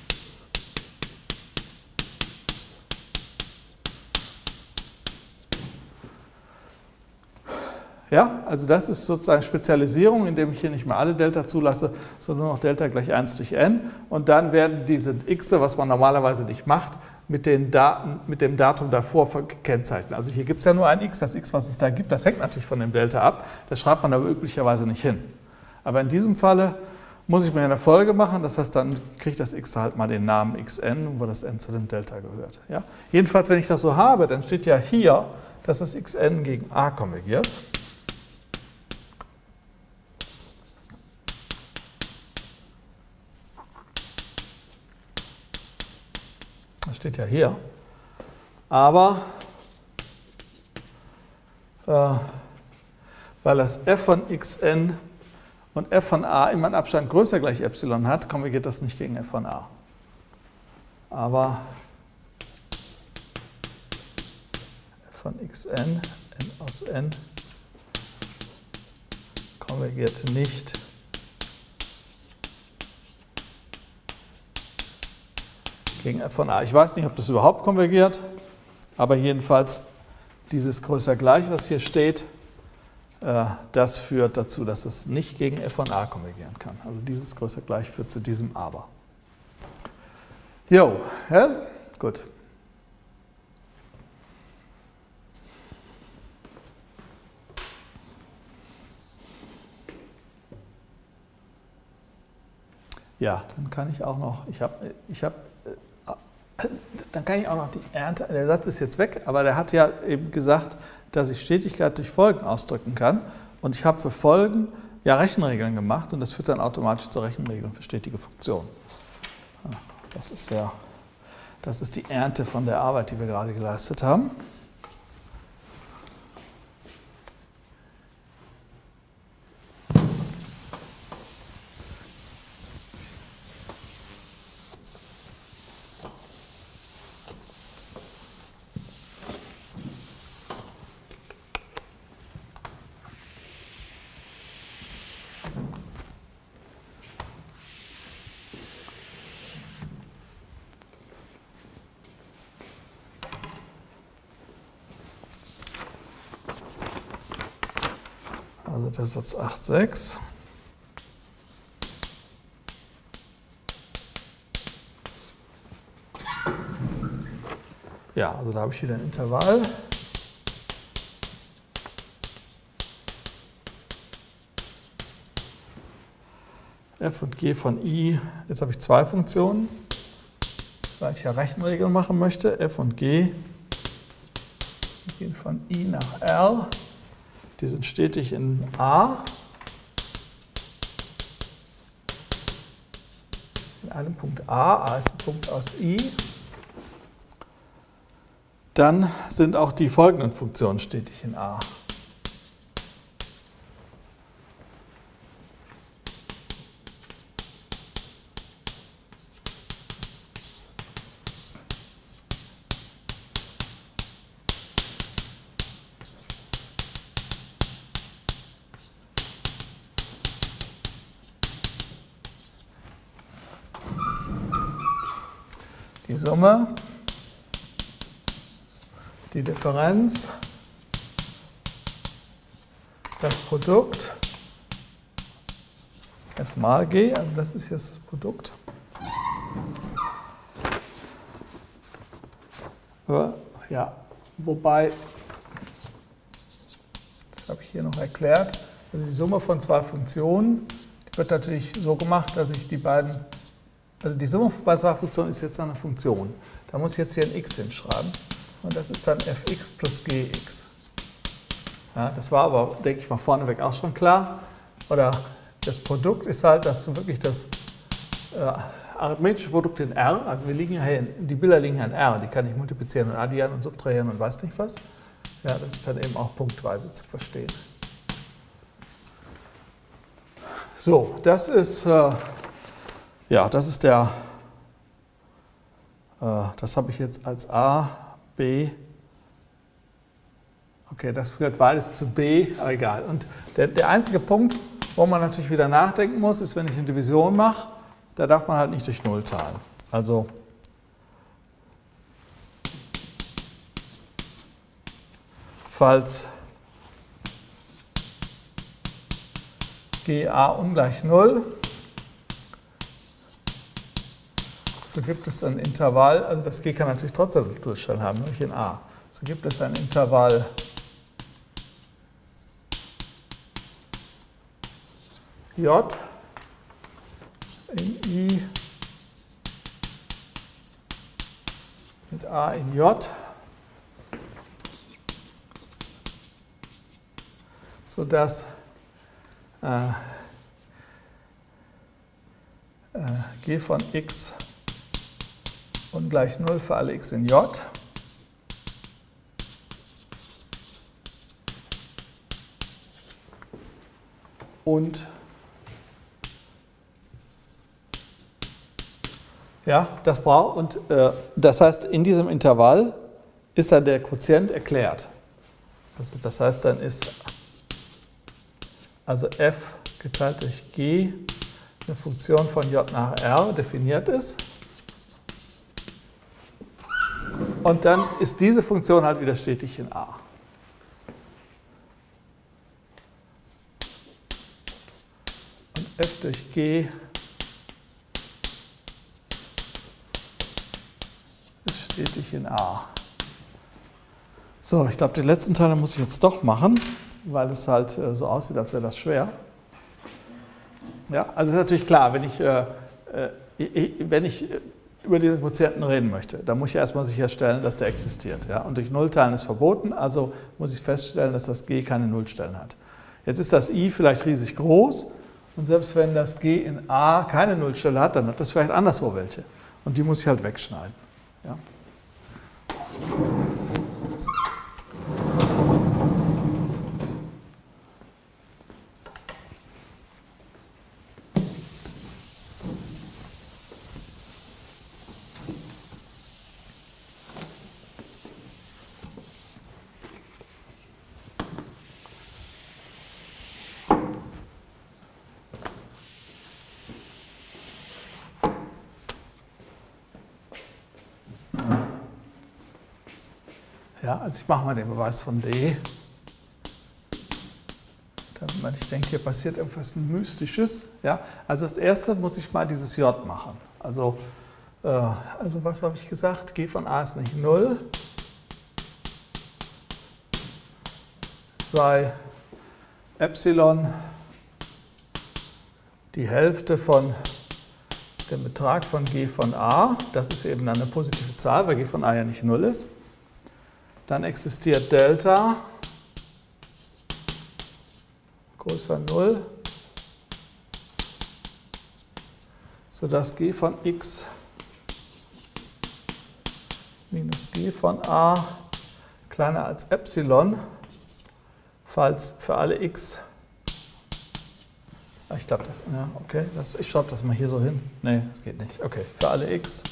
Ja, also das ist sozusagen Spezialisierung, indem ich hier nicht mehr alle Delta zulasse, sondern nur noch Delta gleich 1 durch n. Und dann werden diese x, was man normalerweise nicht macht, mit dem Datum davor gekennzeichnet. Also hier gibt es ja nur ein x, das x, was es da gibt, das hängt natürlich von dem Delta ab, das schreibt man aber üblicherweise nicht hin. Aber in diesem Falle muss ich mir eine Folge machen, das heißt, dann kriegt das x halt mal den Namen xn, wo das n zu dem Delta gehört. Ja? Jedenfalls, wenn ich das so habe, dann steht ja hier, dass das xn gegen a konvergiert. Das steht ja hier. Aber weil das f von xn und f von a immer einen Abstand größer gleich Epsilon hat, konvergiert das nicht gegen f von a. Aber f von xn, n aus n, konvergiert nicht gegen f von a. Ich weiß nicht, ob das überhaupt konvergiert, aber jedenfalls dieses größer gleich, was hier steht, das führt dazu, dass es nicht gegen f von a konvergieren kann. Also dieses größer gleich führt zu diesem aber. Jo, ja, gut. Ja, dann kann ich auch noch, dann kann ich auch noch die Ernte, der Satz ist jetzt weg, aber der hat ja eben gesagt, dass ich Stetigkeit durch Folgen ausdrücken kann. Und ich habe für Folgen ja Rechenregeln gemacht und das führt dann automatisch zur Rechenregeln für stetige Funktionen. Das ist die Ernte von der Arbeit, die wir gerade geleistet haben. Also der Satz 8,6. Ja, also da habe ich wieder ein Intervall. F und G von I, jetzt habe ich zwei Funktionen, weil ich ja Rechenregeln machen möchte. F und G gehen von I nach R. Die sind stetig in A. In einem Punkt A ist ein Punkt aus I. Dann sind auch die folgenden Funktionen stetig in A. Die Summe, die Differenz, das Produkt, f mal g, also das ist jetzt das Produkt. Ja, wobei, das habe ich hier noch erklärt, also die Summe von zwei Funktionen, die wird natürlich so gemacht, dass ich die beiden, also die Summe bei zwei Funktionen ist jetzt eine Funktion. Da muss ich jetzt hier ein x hinschreiben. Und das ist dann fx plus gx. Ja, das war aber, denke ich mal, vorneweg auch schon klar. Oder das Produkt ist halt, dass du wirklich das arithmetische Produkt in R, also wir liegen hier, die Bilder liegen hier in R, die kann ich multiplizieren und addieren und subtrahieren und weiß nicht was. Ja, das ist dann eben auch punktweise zu verstehen. So, das ist der, das habe ich jetzt als A, B, okay, das führt beides zu B, aber egal. Und der einzige Punkt, wo man natürlich wieder nachdenken muss, ist, wenn ich eine Division mache, da darf man halt nicht durch 0 teilen. Also falls GA ungleich 0, so gibt es ein Intervall, also das G kann natürlich trotzdem Durchstand haben, nicht in A. So gibt es ein Intervall J in I mit A in J, sodass G von x und gleich 0 für alle x in J. Und ja, das braucht, und das heißt, in diesem Intervall ist dann der Quotient erklärt. Das heißt, dann ist also f geteilt durch g eine Funktion von j nach r definiert ist. Und dann ist diese Funktion halt wieder stetig in a. Und f durch g ist stetig in a. So, ich glaube, den letzten Teil muss ich jetzt doch machen, weil es halt so aussieht, als wäre das schwer. Ja, also ist natürlich klar, wenn ich über diese Quotienten reden möchte, dann muss ich erstmal sicherstellen, dass der existiert. Ja? Und durch Nullteilen ist verboten, also muss ich feststellen, dass das g keine Nullstellen hat. Jetzt ist das i vielleicht riesig groß und selbst wenn das g in a keine Nullstelle hat, dann hat das vielleicht anderswo welche. Und die muss ich halt wegschneiden. Ja? Ja, also ich mache mal den Beweis von D. Ich denke, hier passiert irgendwas Mystisches. Ja, also als erstes muss ich mal dieses J machen. Also was habe ich gesagt? G von A ist nicht 0. Sei Epsilon die Hälfte von dem Betrag von G von A. Das ist eben dann eine positive Zahl, weil G von A ja nicht 0 ist. Dann existiert Delta größer 0, sodass G von x minus G von A kleiner als Epsilon, falls für alle x, ich glaube, ja, okay, ich schreibe das mal hier so hin. Nee, das geht nicht. Okay, für alle x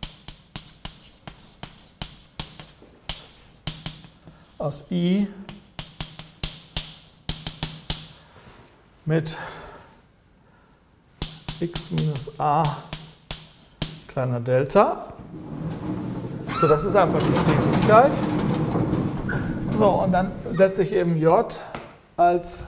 aus I mit x minus a kleiner Delta. So, das ist einfach die Stetigkeit. So, und dann setze ich eben j als,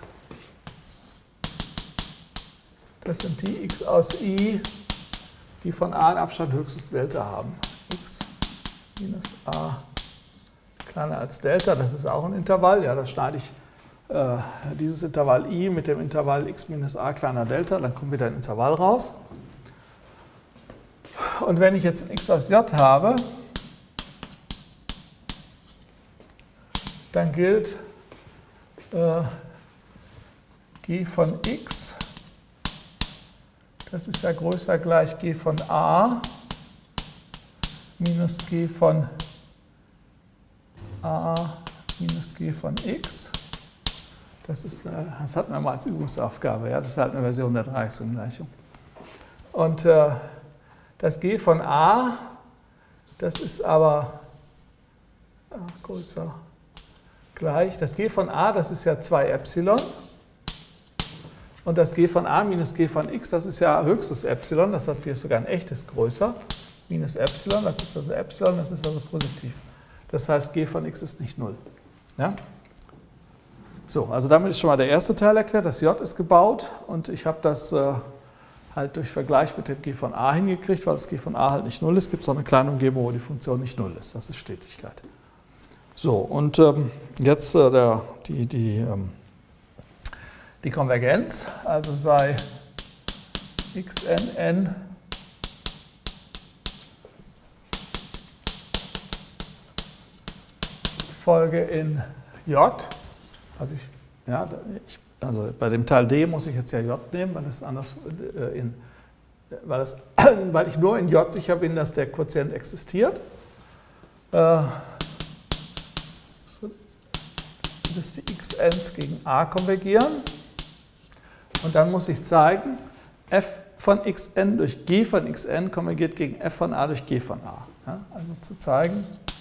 das sind die x aus I, die von a in Abstand höchstes Delta haben. X minus a kleiner als Delta, das ist auch ein Intervall, ja, das schneide ich dieses Intervall I mit dem Intervall x minus a kleiner Delta, dann kommt wieder ein Intervall raus. Und wenn ich jetzt ein x aus j habe, dann gilt g von x, das ist ja größer gleich g von a minus g von a minus g von x. Das hatten wir mal als Übungsaufgabe, ja? Das ist halt eine Version der Dreiecksungleichung. Und das g von a, das ist aber größer gleich. Das g von a, das ist ja 2 Epsilon. Und das g von a minus g von x, das ist ja höchstes Epsilon. Das heißt, hier ist sogar ein echtes größer. Minus Epsilon, das ist also Epsilon, das ist also positiv. Das heißt, g von x ist nicht 0. Ja? So, also damit ist schon mal der erste Teil erklärt. Das j ist gebaut und ich habe das halt durch Vergleich mit dem g von a hingekriegt, weil das g von a halt nicht 0 ist. Gibt es auch eine kleine Umgebung, wo die Funktion nicht 0 ist. Das ist Stetigkeit. So, und jetzt die Konvergenz, also sei xnn Folge in J, also bei dem Teil D muss ich jetzt ja J nehmen, weil es anders in weil ich nur in J sicher bin, dass der Quotient existiert. Dass die xn's gegen a konvergieren. Und dann muss ich zeigen, f von xn durch g von xn konvergiert gegen f von a durch g von a. Ja, also zu zeigen,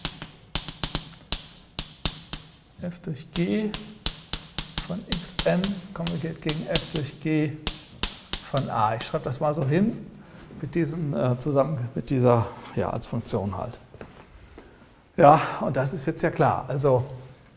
f durch g von xn konvergiert gegen f durch g von a. Ich schreibe das mal so hin, mit diesen, zusammen mit dieser, ja, als Funktion halt. Ja, und das ist jetzt ja klar. Also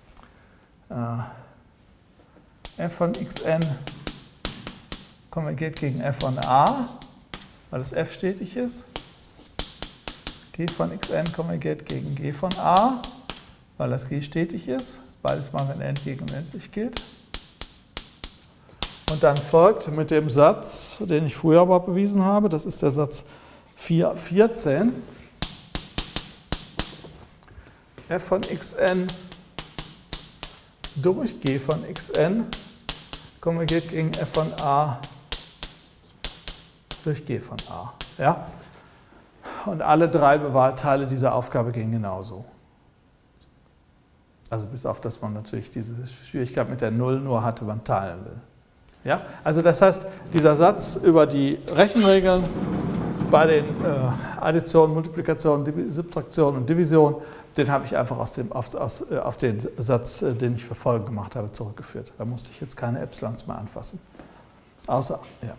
f von xn konvergiert gegen f von a, weil das f stetig ist. G von xn konvergiert gegen g von a, weil das g stetig ist. Beides mal, wenn n gegen unendlich geht. Und dann folgt mit dem Satz, den ich früher aber bewiesen habe, das ist der Satz 4,14. f von xn durch g von xn konvergiert gegen f von a durch g von a. Ja? Und alle drei Teile dieser Aufgabe gehen genauso. Also bis auf, dass man natürlich diese Schwierigkeit mit der Null nur hatte, wenn man teilen will. Ja? Also das heißt, dieser Satz über die Rechenregeln bei den Additionen, Multiplikationen, Subtraktionen und Divisionen, den habe ich einfach auf den Satz, den ich für Folgen gemacht habe, zurückgeführt. Da musste ich jetzt keine Epsilons mehr anfassen. Außer, ja.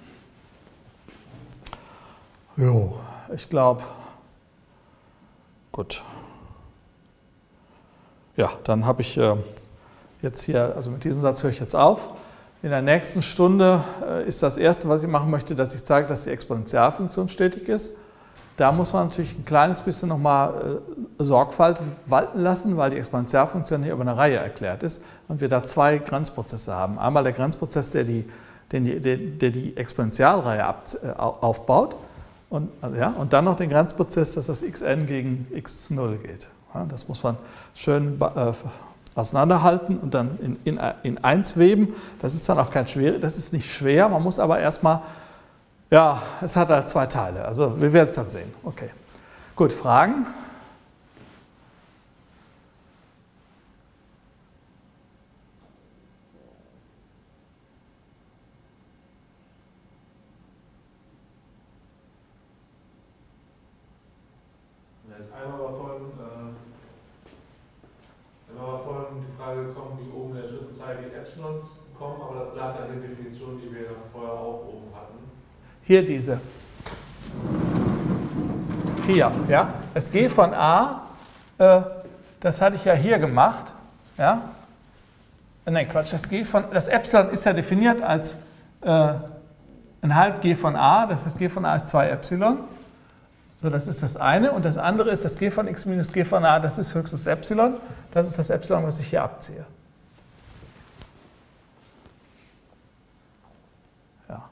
Jo, ich glaube, gut. Ja, dann habe ich jetzt hier, also mit diesem Satz höre ich jetzt auf. In der nächsten Stunde ist das Erste, was ich machen möchte, dass ich zeige, dass die Exponentialfunktion stetig ist. Da muss man natürlich ein kleines bisschen nochmal Sorgfalt walten lassen, weil die Exponentialfunktion hier über eine Reihe erklärt ist und wir da zwei Grenzprozesse haben. Einmal der Grenzprozess, der die Exponentialreihe aufbaut und dann noch den Grenzprozess, dass das xn gegen x0 geht. Ja, das muss man schön auseinanderhalten und dann in eins weben. Das ist dann auch das ist nicht schwer, man muss aber erstmal, ja, es hat halt zwei Teile. Also wir werden es dann sehen. Okay. Gut, Fragen? Jetzt einmal war vorhin die Frage gekommen, wie oben in der dritten Zeile die Epsilons kommen, aber das lag an den Definitionen, die wir vorher auch oben hatten. Hier diese. Hier, ja. Das G von A, das hatte ich ja hier gemacht. Ja. Nein, Quatsch, das Epsilon ist ja definiert als ein halb G von A, das heißt G von A ist 2 Epsilon. So, das ist das eine. Und das andere ist das G von x minus G von A, das ist höchstes Epsilon. Das ist das Epsilon, was ich hier abziehe. Ja.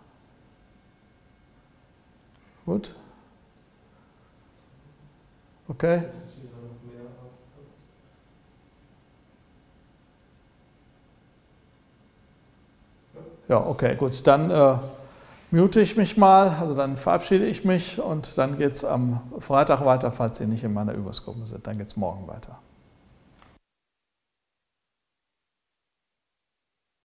Gut. Okay. Ja, okay, gut. Dann mute ich mich mal, also dann verabschiede ich mich und dann geht es am Freitag weiter, falls Sie nicht in meiner Übungsgruppe sind. Dann geht es morgen weiter.